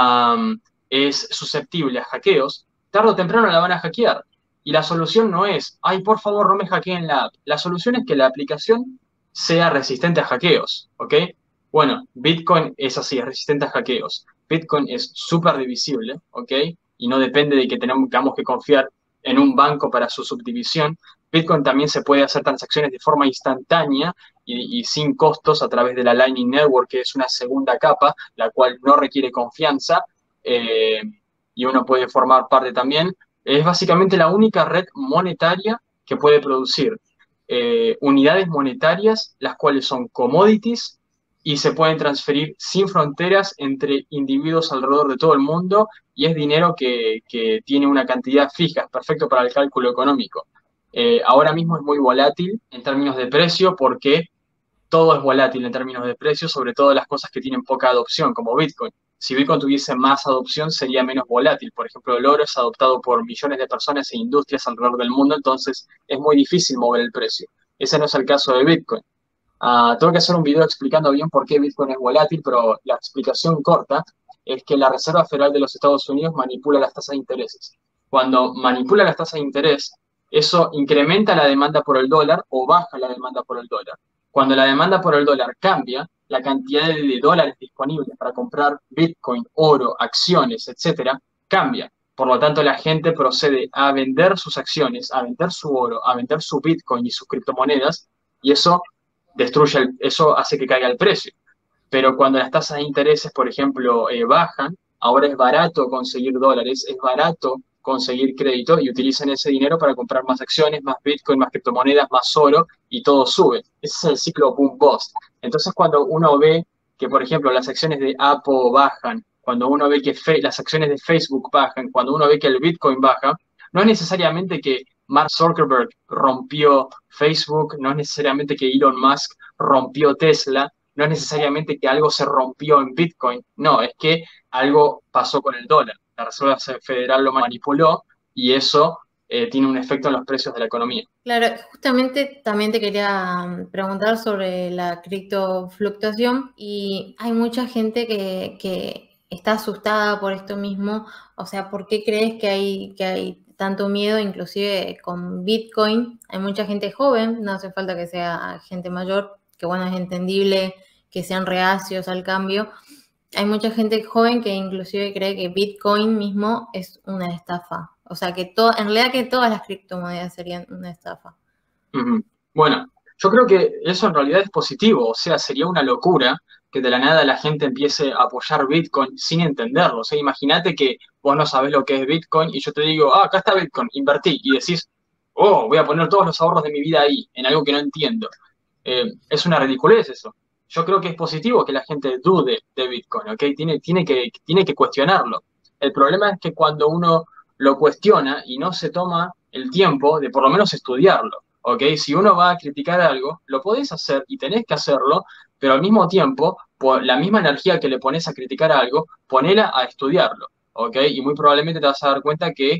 um, es susceptible a hackeos, tarde o temprano la van a hackear. Y la solución no es, ay, por favor, no me hackeen la app. La solución es que la aplicación sea resistente a hackeos, ¿ok? Bueno, Bitcoin es así, es resistente a hackeos. Bitcoin es súper divisible, ¿ok? Y no depende de que tengamos que confiar en un banco para su subdivisión. Bitcoin también se puede hacer transacciones de forma instantánea y, y sin costos a través de la Lightning Network, que es una segunda capa, la cual no requiere confianza, eh, y uno puede formar parte también. Es básicamente la única red monetaria que puede producir eh, unidades monetarias, las cuales son commodities y se pueden transferir sin fronteras entre individuos alrededor de todo el mundo, y es dinero que, que tiene una cantidad fija, es perfecto para el cálculo económico. Eh, ahora mismo es muy volátil en términos de precio porque todo es volátil en términos de precio, sobre todo las cosas que tienen poca adopción, como Bitcoin. Si Bitcoin tuviese más adopción, sería menos volátil. Por ejemplo, el oro es adoptado por millones de personas e industrias alrededor del mundo, entonces es muy difícil mover el precio. Ese no es el caso de Bitcoin. Uh, tengo que hacer un video explicando bien por qué Bitcoin es volátil, pero la explicación corta es que la Reserva Federal de los Estados Unidos manipula las tasas de intereses. Cuando manipula las tasas de interés, eso incrementa la demanda por el dólar o baja la demanda por el dólar. Cuando la demanda por el dólar cambia, la cantidad de dólares disponibles para comprar Bitcoin, oro, acciones, etcétera, cambia. Por lo tanto, la gente procede a vender sus acciones, a vender su oro, a vender su Bitcoin y sus criptomonedas, y eso destruye, el, eso hace que caiga el precio. Pero cuando las tasas de intereses, por ejemplo, eh, bajan, ahora es barato conseguir dólares, es barato conseguir crédito y utilizan ese dinero para comprar más acciones, más Bitcoin, más criptomonedas, más oro, y todo sube. Ese es el ciclo boom-bust. Entonces, cuando uno ve que, por ejemplo, las acciones de Apple bajan, cuando uno ve que las acciones de Facebook bajan, cuando uno ve que el Bitcoin baja, no es necesariamente que Mark Zuckerberg rompió Facebook, no es necesariamente que Elon Musk rompió Tesla, no es necesariamente que algo se rompió en Bitcoin, no, es que algo pasó con el dólar. La Reserva Federal lo manipuló y eso eh, tiene un efecto en los precios de la economía. Claro, justamente también te quería preguntar sobre la criptofluctuación, y hay mucha gente que, que está asustada por esto mismo. O sea, ¿por qué crees que hay, que hay tanto miedo? Inclusive con Bitcoin hay mucha gente joven, no hace falta que sea gente mayor, que bueno, es entendible que sean reacios al cambio. Hay mucha gente joven que inclusive cree que Bitcoin mismo es una estafa. O sea, que todo, en realidad que todas las criptomonedas serían una estafa. Uh-huh. Bueno, yo creo que eso en realidad es positivo. O sea, sería una locura que de la nada la gente empiece a apoyar Bitcoin sin entenderlo. O sea, imagínate que vos no sabés lo que es Bitcoin y yo te digo, ah, acá está Bitcoin, invertí. Y decís, oh, voy a poner todos los ahorros de mi vida ahí, en algo que no entiendo. Eh, es una ridiculez eso. Yo creo que es positivo que la gente dude de Bitcoin, ¿ok? Tiene, tiene que, tiene que cuestionarlo. El problema es que cuando uno lo cuestiona y no se toma el tiempo de por lo menos estudiarlo, ¿ok? Si uno va a criticar algo, lo podés hacer y tenés que hacerlo, pero al mismo tiempo, por la misma energía que le pones a criticar algo, ponela a estudiarlo, ¿ok? Y muy probablemente te vas a dar cuenta que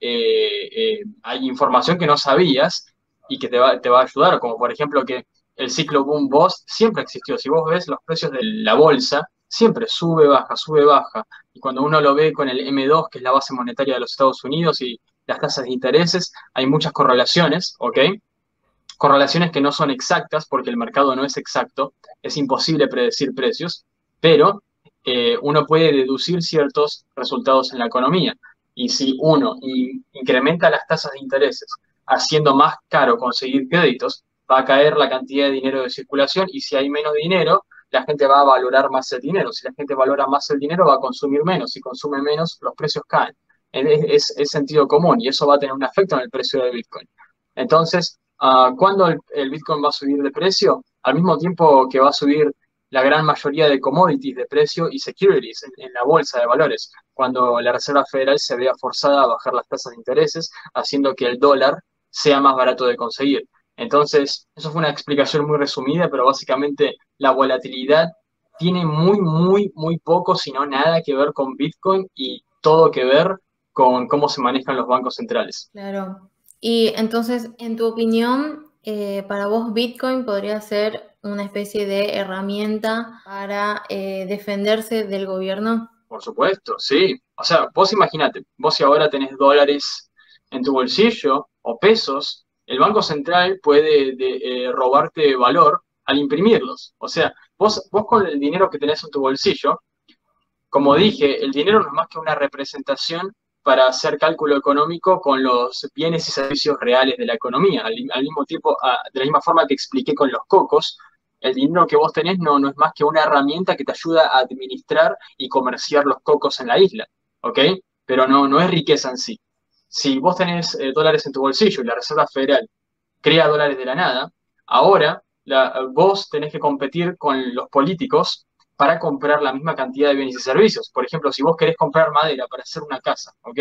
eh, eh, hay información que no sabías y que te va, te va a ayudar, como por ejemplo que el ciclo boom-bust siempre existió. Si vos ves los precios de la bolsa, siempre sube, baja, sube, baja. Y cuando uno lo ve con el eme dos, que es la base monetaria de los Estados Unidos, y las tasas de intereses, hay muchas correlaciones, ¿ok? Correlaciones que no son exactas porque el mercado no es exacto, es imposible predecir precios, pero eh, uno puede deducir ciertos resultados en la economía. Y si uno in- incrementa las tasas de intereses haciendo más caro conseguir créditos, va a caer la cantidad de dinero de circulación, y si hay menos dinero, la gente va a valorar más el dinero. Si la gente valora más el dinero, va a consumir menos. Si consume menos, los precios caen. Es, es, es sentido común y eso va a tener un efecto en el precio de Bitcoin. Entonces, uh, ¿cuándo el, el Bitcoin va a subir de precio? Al mismo tiempo que va a subir la gran mayoría de commodities de precio y securities en, en la bolsa de valores, cuando la Reserva Federal se vea forzada a bajar las tasas de intereses, haciendo que el dólar sea más barato de conseguir. Entonces, eso fue una explicación muy resumida, pero básicamente la volatilidad tiene muy, muy, muy poco, si no nada que ver con Bitcoin y todo que ver con cómo se manejan los bancos centrales. Claro. Y entonces, en tu opinión, eh, para vos Bitcoin podría ser una especie de herramienta para eh, defenderse del gobierno. Por supuesto, sí. O sea, vos imaginate, vos si ahora tenés dólares en tu bolsillo o pesos, el Banco Central puede de- eh, robarte valor al imprimirlos. O sea, vos, vos con el dinero que tenés en tu bolsillo, como dije, el dinero no es más que una representación para hacer cálculo económico con los bienes y servicios reales de la economía. Al, al mismo tiempo, a- de la misma forma que expliqué con los cocos, el dinero que vos tenés no, no es más que una herramienta que te ayuda a administrar y comerciar los cocos en la isla, ¿ok? Pero no, no es riqueza en sí. Si vos tenés eh, dólares en tu bolsillo y la Reserva Federal crea dólares de la nada, ahora la- vos tenés que competir con los políticos para comprar la misma cantidad de bienes y servicios. Por ejemplo, si vos querés comprar madera para hacer una casa, ¿ok?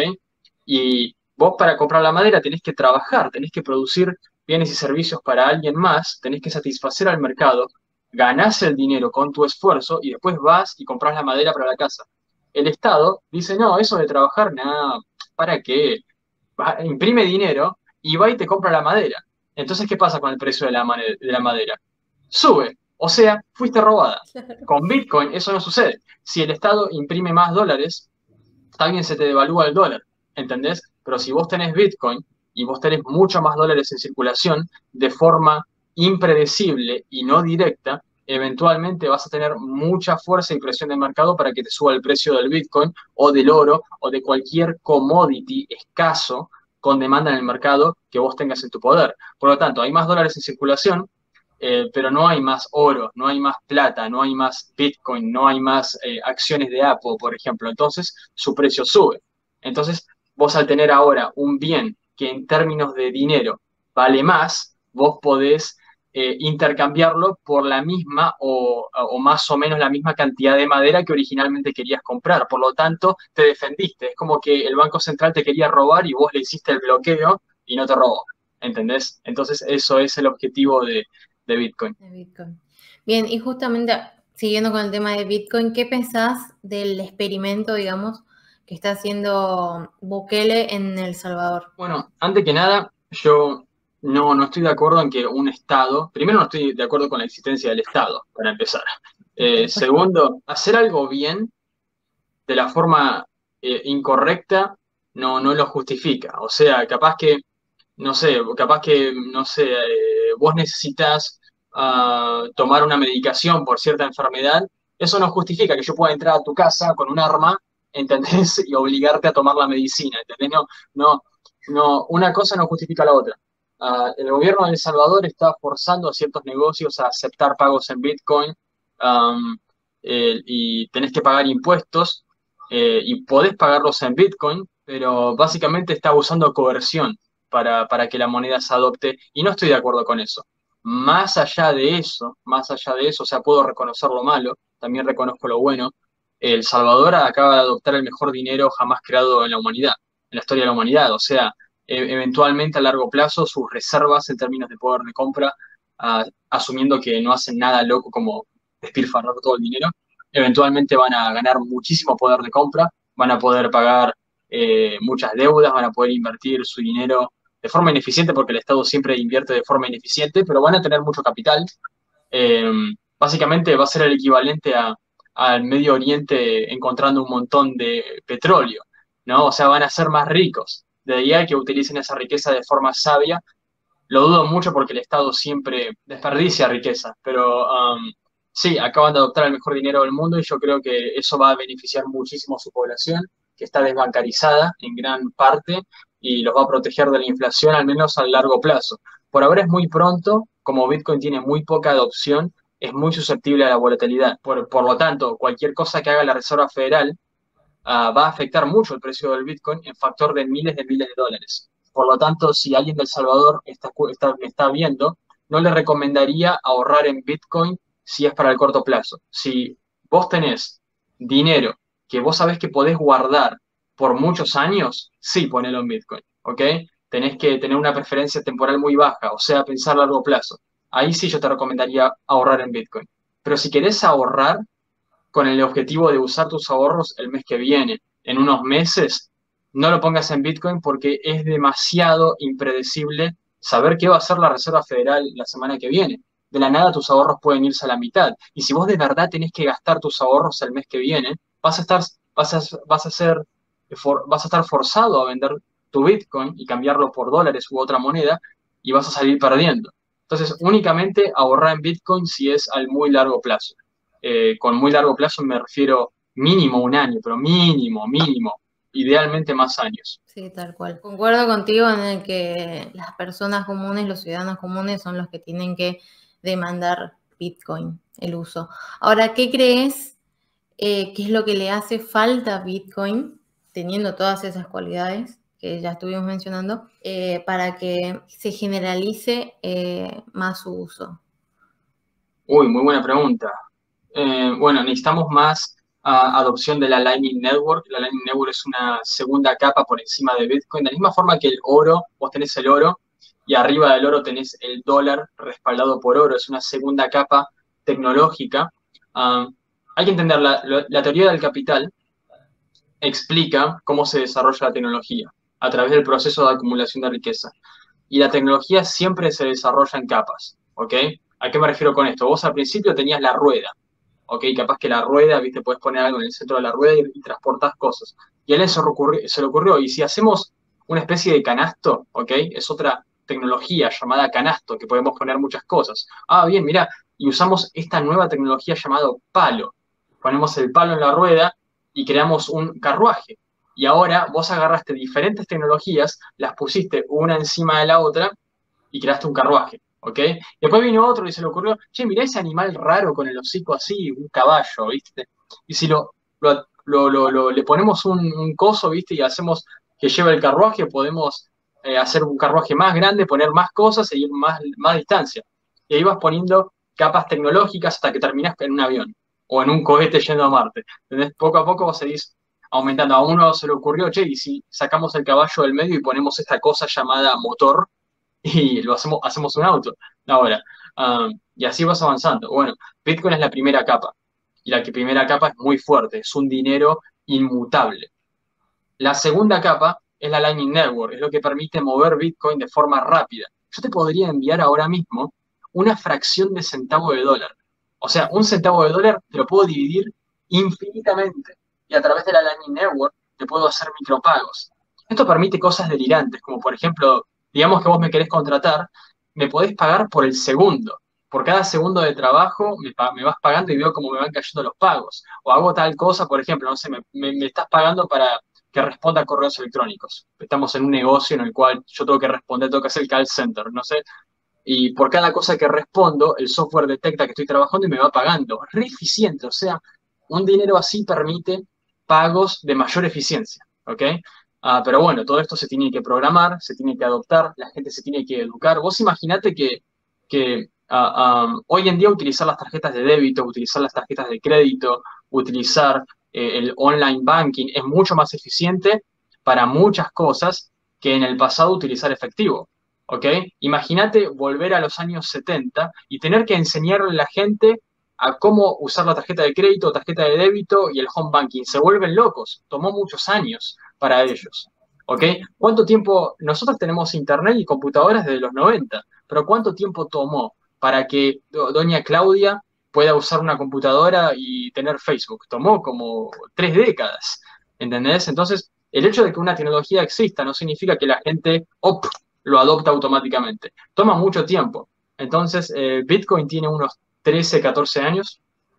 Y vos para comprar la madera tenés que trabajar, tenés que producir bienes y servicios para alguien más, tenés que satisfacer al mercado, ganás el dinero con tu esfuerzo y después vas y compras la madera para la casa. El Estado dice, no, eso de trabajar, nada, ¿para qué? Va- imprime dinero y va y te compra la madera. Entonces, ¿qué pasa con el precio de la, mane- de la madera? Sube, o sea, fuiste robada. Con Bitcoin eso no sucede. Si el Estado imprime más dólares, está bien, se te devalúa el dólar, ¿entendés? Pero si vos tenés Bitcoin y vos tenés mucho más dólares en circulación, de forma impredecible y no directa, eventualmente vas a tener mucha fuerza y presión de mercado para que te suba el precio del Bitcoin o del oro o de cualquier commodity escaso con demanda en el mercado que vos tengas en tu poder. Por lo tanto, hay más dólares en circulación, eh, pero no hay más oro, no hay más plata, no hay más Bitcoin, no hay más eh, acciones de Apple, por ejemplo. Entonces, su precio sube. Entonces, vos al tener ahora un bien que en términos de dinero vale más, vos podés eh, intercambiarlo por la misma o, o más o menos la misma cantidad de madera que originalmente querías comprar. Por lo tanto, te defendiste. Es como que el Banco Central te quería robar y vos le hiciste el bloqueo y no te robó. ¿Entendés? Entonces, eso es el objetivo de, de Bitcoin. De Bitcoin. Bien, y justamente siguiendo con el tema de Bitcoin, ¿qué pensás del experimento, digamos, que está haciendo Bukele en El Salvador? Bueno, antes que nada, yo no, no estoy de acuerdo en que un Estado, primero no estoy de acuerdo con la existencia del Estado, para empezar. Eh, Tal cual. segundo, hacer algo bien de la forma eh, incorrecta no, no lo justifica. O sea, capaz que, no sé, capaz que, no sé, eh, vos necesitas ah, tomar una medicación por cierta enfermedad, eso no justifica que yo pueda entrar a tu casa con un arma, ¿entendés? Y obligarte a tomar la medicina, ¿entendés? No, no, no, una cosa no justifica la otra. Ah, el gobierno de El Salvador está forzando a ciertos negocios a aceptar pagos en Bitcoin, am, eh, y tenés que pagar impuestos, eh, y podés pagarlos en Bitcoin, pero básicamente está usando coerción para, para que la moneda se adopte y no estoy de acuerdo con eso. Más allá de eso, más allá de eso, o sea, puedo reconocer lo malo, también reconozco lo bueno. El Salvador acaba de adoptar el mejor dinero jamás creado en la humanidad, en la historia de la humanidad. O sea, e- eventualmente a largo plazo sus reservas en términos de poder de compra, ah, asumiendo que no hacen nada loco como despilfarrar todo el dinero, eventualmente van a ganar muchísimo poder de compra, van a poder pagar eh, muchas deudas, van a poder invertir su dinero de forma ineficiente, porque el Estado siempre invierte de forma ineficiente, pero van a tener mucho capital. Eh, Básicamente va a ser el equivalente a, al Medio Oriente encontrando un montón de petróleo, ¿no? O sea, van a ser más ricos. De ahí a que utilicen esa riqueza de forma sabia, lo dudo mucho porque el Estado siempre desperdicia riqueza, pero um, sí, acaban de adoptar el mejor dinero del mundo y yo creo que eso va a beneficiar muchísimo a su población, que está desbancarizada en gran parte y los va a proteger de la inflación, al menos a largo plazo. Por ahora es muy pronto, como Bitcoin tiene muy poca adopción, es muy susceptible a la volatilidad. Por, por lo tanto, cualquier cosa que haga la Reserva Federal ah, va a afectar mucho el precio del Bitcoin en factor de miles de miles de dólares. Por lo tanto, si alguien de El Salvador está, está, me está viendo, no le recomendaría ahorrar en Bitcoin si es para el corto plazo. Si vos tenés dinero que vos sabés que podés guardar por muchos años, sí, ponelo en Bitcoin, ¿ok? tenés que tener una preferencia temporal muy baja, o sea, pensar a largo plazo. Ahí sí yo te recomendaría ahorrar en Bitcoin. Pero si querés ahorrar con el objetivo de usar tus ahorros el mes que viene, en unos meses, no lo pongas en Bitcoin porque es demasiado impredecible saber qué va a hacer la Reserva Federal la semana que viene. De la nada tus ahorros pueden irse a la mitad. Y si vos de verdad tenés que gastar tus ahorros el mes que viene, vas a estar, vas a, vas a ser, for- vas a estar forzado a vender tu Bitcoin y cambiarlo por dólares u otra moneda y vas a salir perdiendo. Entonces, únicamente ahorrar en Bitcoin si es al muy largo plazo. Eh, con muy largo plazo me refiero mínimo un año, pero mínimo, mínimo, idealmente más años. Sí, tal cual. Concuerdo contigo en el que las personas comunes, los ciudadanos comunes son los que tienen que demandar Bitcoin, el uso. Ahora, ¿qué crees eh, que es lo que le hace falta a Bitcoin, teniendo todas esas cualidades que ya estuvimos mencionando, eh, para que se generalice eh, más su uso? Uy, muy buena pregunta. Eh, bueno, necesitamos más ah, adopción de la Lightning Network. La Lightning Network es una segunda capa por encima de Bitcoin, de la misma forma que el oro, vos tenés el oro y arriba del oro tenés el dólar respaldado por oro. Es una segunda capa tecnológica. Ah, hay que entender, la, la- la teoría del capital explica cómo se desarrolla la tecnología a través del proceso de acumulación de riqueza. Y la tecnología siempre se desarrolla en capas, ¿ok? ¿A qué me refiero con esto? Vos al principio tenías la rueda, ¿ok? Capaz que la rueda, viste, puedes poner algo en el centro de la rueda y, y transportás cosas. Y a él se, recurri- se le ocurrió, y si hacemos una especie de canasto, ¿ok? Es otra tecnología llamada canasto, que podemos poner muchas cosas. Ah, bien, mirá, y usamos esta nueva tecnología llamada palo. Ponemos el palo en la rueda y creamos un carruaje. Y ahora vos agarraste diferentes tecnologías, las pusiste una encima de la otra y creaste un carruaje, ¿ok? Después vino otro y se le ocurrió, che, mirá ese animal raro con el hocico así, un caballo, ¿viste? Y si lo, lo, lo- lo- lo- le ponemos un, un coso, ¿viste? Y hacemos que lleve el carruaje, podemos eh, hacer un carruaje más grande, poner más cosas e ir más, más distancia. Y ahí vas poniendo capas tecnológicas hasta que terminás en un avión o en un cohete yendo a Marte. ¿Entendés? Poco a poco vos seguís aumentando. A uno se le ocurrió, che, y si sacamos el caballo del medio y ponemos esta cosa llamada motor y lo hacemos, hacemos un auto ahora. Um, y así vas avanzando. Bueno, Bitcoin es la primera capa. Y la que primera capa es muy fuerte, es un dinero inmutable. La segunda capa es la Lightning Network, es lo que permite mover Bitcoin de forma rápida. Yo te podría enviar ahora mismo una fracción de centavo de dólar. O sea, un centavo de dólar te lo puedo dividir infinitamente. Y a través de la Lightning Network te puedo hacer micropagos. Esto permite cosas delirantes, como por ejemplo, digamos que vos me querés contratar, me podés pagar por el segundo. Por cada segundo de trabajo me, pa- me vas pagando y veo cómo me van cayendo los pagos. O hago tal cosa, por ejemplo, no sé, me, me- me estás pagando para que responda a correos electrónicos. Estamos en un negocio en el cual yo tengo que responder, tengo que hacer el call center, no sé. Y por cada cosa que respondo, el software detecta que estoy trabajando y me va pagando. Re eficiente, o sea, un dinero así permite pagos de mayor eficiencia, ¿ok? Ah, pero bueno, todo esto se tiene que programar, se tiene que adoptar, la gente se tiene que educar. Vos imaginate que, que ah, ah, hoy en día utilizar las tarjetas de débito, utilizar las tarjetas de crédito, utilizar eh, el online banking es mucho más eficiente para muchas cosas que en el pasado utilizar efectivo. ¿Ok? Imagínate volver a los años setenta y tener que enseñarle a la gente a cómo usar la tarjeta de crédito, tarjeta de débito y el home banking. Se vuelven locos. Tomó muchos años para ellos. ¿Ok? ¿Cuánto tiempo? Nosotros tenemos internet y computadoras desde los noventa, pero ¿cuánto tiempo tomó para que do- doña Claudia pueda usar una computadora y tener Facebook? Tomó como tres décadas. ¿Entendés? Entonces, el hecho de que una tecnología exista no significa que la gente, op, lo adopta automáticamente. Toma mucho tiempo. Entonces, eh, Bitcoin tiene unos trece, catorce años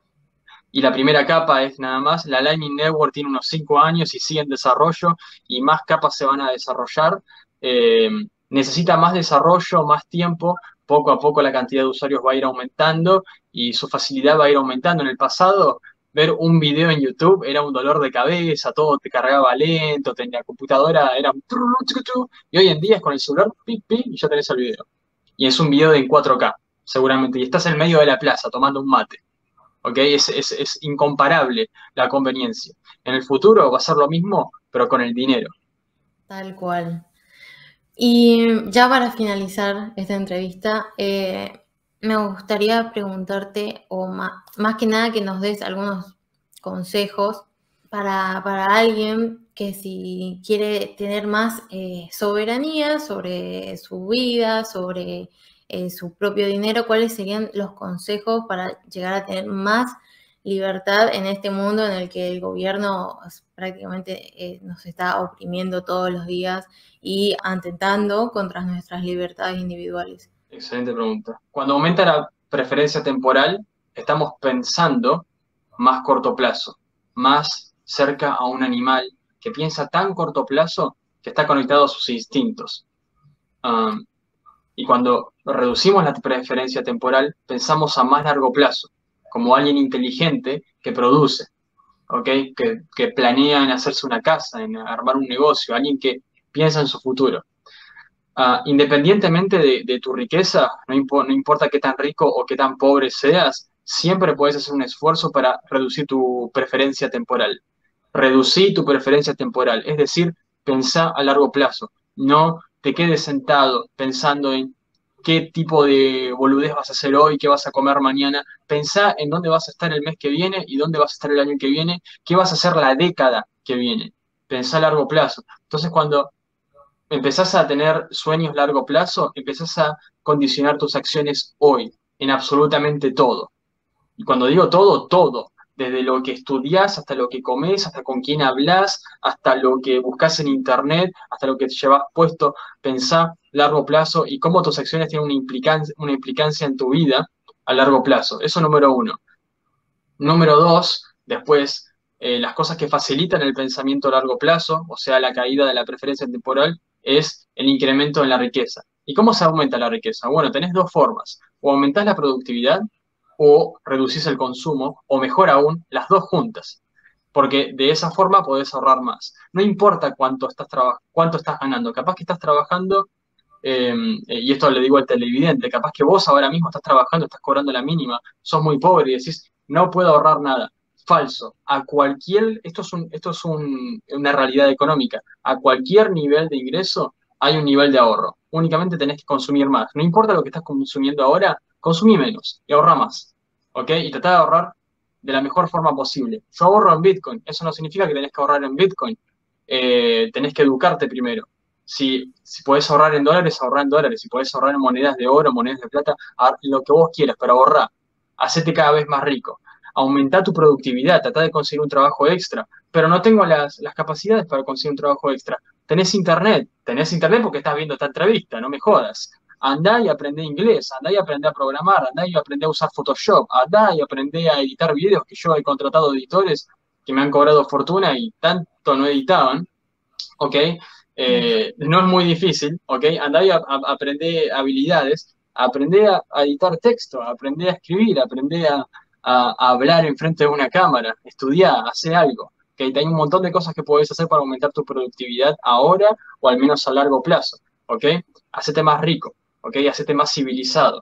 y la primera capa es nada más. La Lightning Network tiene unos cinco años y sigue en desarrollo y más capas se van a desarrollar. Eh, necesita más desarrollo, más tiempo. Poco a poco la cantidad de usuarios va a ir aumentando y su facilidad va a ir aumentando. En el pasado, ver un video en YouTube era un dolor de cabeza, todo te cargaba lento, tenía computadora, era un turru, tchucu, tchu, y hoy en día es con el celular, pip, pip, y ya tenés el video. Y es un video de en cuatro K, seguramente, y estás en medio de la plaza tomando un mate. ¿Ok? Es, es, es incomparable la conveniencia. En el futuro va a ser lo mismo, pero con el dinero. Tal cual. Y ya para finalizar esta entrevista, eh, me gustaría preguntarte, o más, más que nada que nos des algunos consejos para, para alguien que si quiere tener más eh, soberanía sobre su vida, sobre eh, su propio dinero, ¿cuáles serían los consejos para llegar a tener más libertad en este mundo en el que el gobierno prácticamente eh, nos está oprimiendo todos los días y atentando contra nuestras libertades individuales? Excelente pregunta. Cuando aumenta la preferencia temporal, estamos pensando más corto plazo, más cerca a un animal que piensa tan corto plazo que está conectado a sus instintos. Um, y cuando reducimos la preferencia temporal, pensamos a más largo plazo, como alguien inteligente que produce, ¿ok? Que, que planea en hacerse una casa, en armar un negocio, alguien que piensa en su futuro. Uh, independientemente de, de, tu riqueza, no, impo no importa qué tan rico o qué tan pobre seas, siempre puedes hacer un esfuerzo para reducir tu preferencia temporal. Reducir tu preferencia temporal, es decir, pensá a largo plazo. No te quedes sentado pensando en qué tipo de boludez vas a hacer hoy, qué vas a comer mañana. Pensá en dónde vas a estar el mes que viene y dónde vas a estar el año que viene, qué vas a hacer la década que viene. Pensá a largo plazo. Entonces, cuando empezás a tener sueños a largo plazo, empezás a condicionar tus acciones hoy, en absolutamente todo. Y cuando digo todo, todo. Desde lo que estudiás, hasta lo que comés, hasta con quién hablás, hasta lo que buscas en internet, hasta lo que te llevas puesto. Pensá largo plazo y cómo tus acciones tienen una implicancia, una implicancia en tu vida a largo plazo. Eso número uno. Número dos, después, eh, las cosas que facilitan el pensamiento a largo plazo, o sea, la caída de la preferencia temporal, es el incremento en la riqueza. ¿Y cómo se aumenta la riqueza? Bueno, tenés dos formas. O aumentás la productividad o reducís el consumo, o mejor aún, las dos juntas. Porque de esa forma podés ahorrar más. No importa cuánto estás, cuánto estás ganando. Capaz que estás trabajando, eh, y esto le digo al televidente, capaz que vos ahora mismo estás trabajando, estás cobrando la mínima, sos muy pobre y decís, no puedo ahorrar nada. Falso. A cualquier, esto es, un, esto es un, una realidad económica. A cualquier nivel de ingreso hay un nivel de ahorro. Únicamente tenés que consumir más. No importa lo que estás consumiendo ahora, consumí menos y ahorra más. ¿Ok? Y tratá de ahorrar de la mejor forma posible. Yo ahorro en Bitcoin. Eso no significa que tenés que ahorrar en Bitcoin. Eh, tenés que educarte primero. Si, si podés ahorrar en dólares, ahorrar en dólares. Si podés ahorrar en monedas de oro, monedas de plata, lo que vos quieras, pero ahorrar. Hacete cada vez más rico. Aumentá tu productividad, tratá de conseguir un trabajo extra. Pero no tengo las, las capacidades para conseguir un trabajo extra. Tenés internet, tenés internet porque estás viendo esta entrevista, no me jodas. Andá y aprendé inglés, andá y aprendé a programar, andá y aprendé a usar Photoshop, andá y aprendé a editar videos, que yo he contratado editores que me han cobrado fortuna y tanto no editaban, ¿ok? Eh, no es muy difícil, ¿ok? Andá y a, a, aprendé habilidades, aprendé a, a, editar texto, aprendé a escribir, aprendé a, a, a hablar enfrente de una cámara, estudiar, hacer algo. ¿Okay? Hay un montón de cosas que podés hacer para aumentar tu productividad ahora o al menos a largo plazo, ¿ok? Hacete más rico, ¿ok? Hacete más civilizado.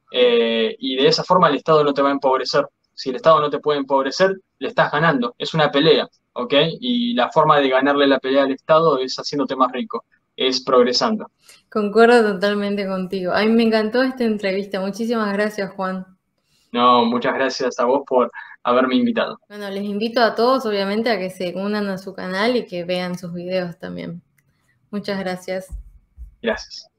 Eh, y de esa forma el Estado no te va a empobrecer. Si el Estado no te puede empobrecer, le estás ganando. Es una pelea, ¿ok? Y la forma de ganarle la pelea al Estado es haciéndote más rico, es progresando. Concuerdo totalmente contigo. A mí me encantó esta entrevista. Muchísimas gracias, Juan. No, muchas gracias a vos por haberme invitado. Bueno, les invito a todos, obviamente, a que se unan a su canal y que vean sus videos también. Muchas gracias. Gracias.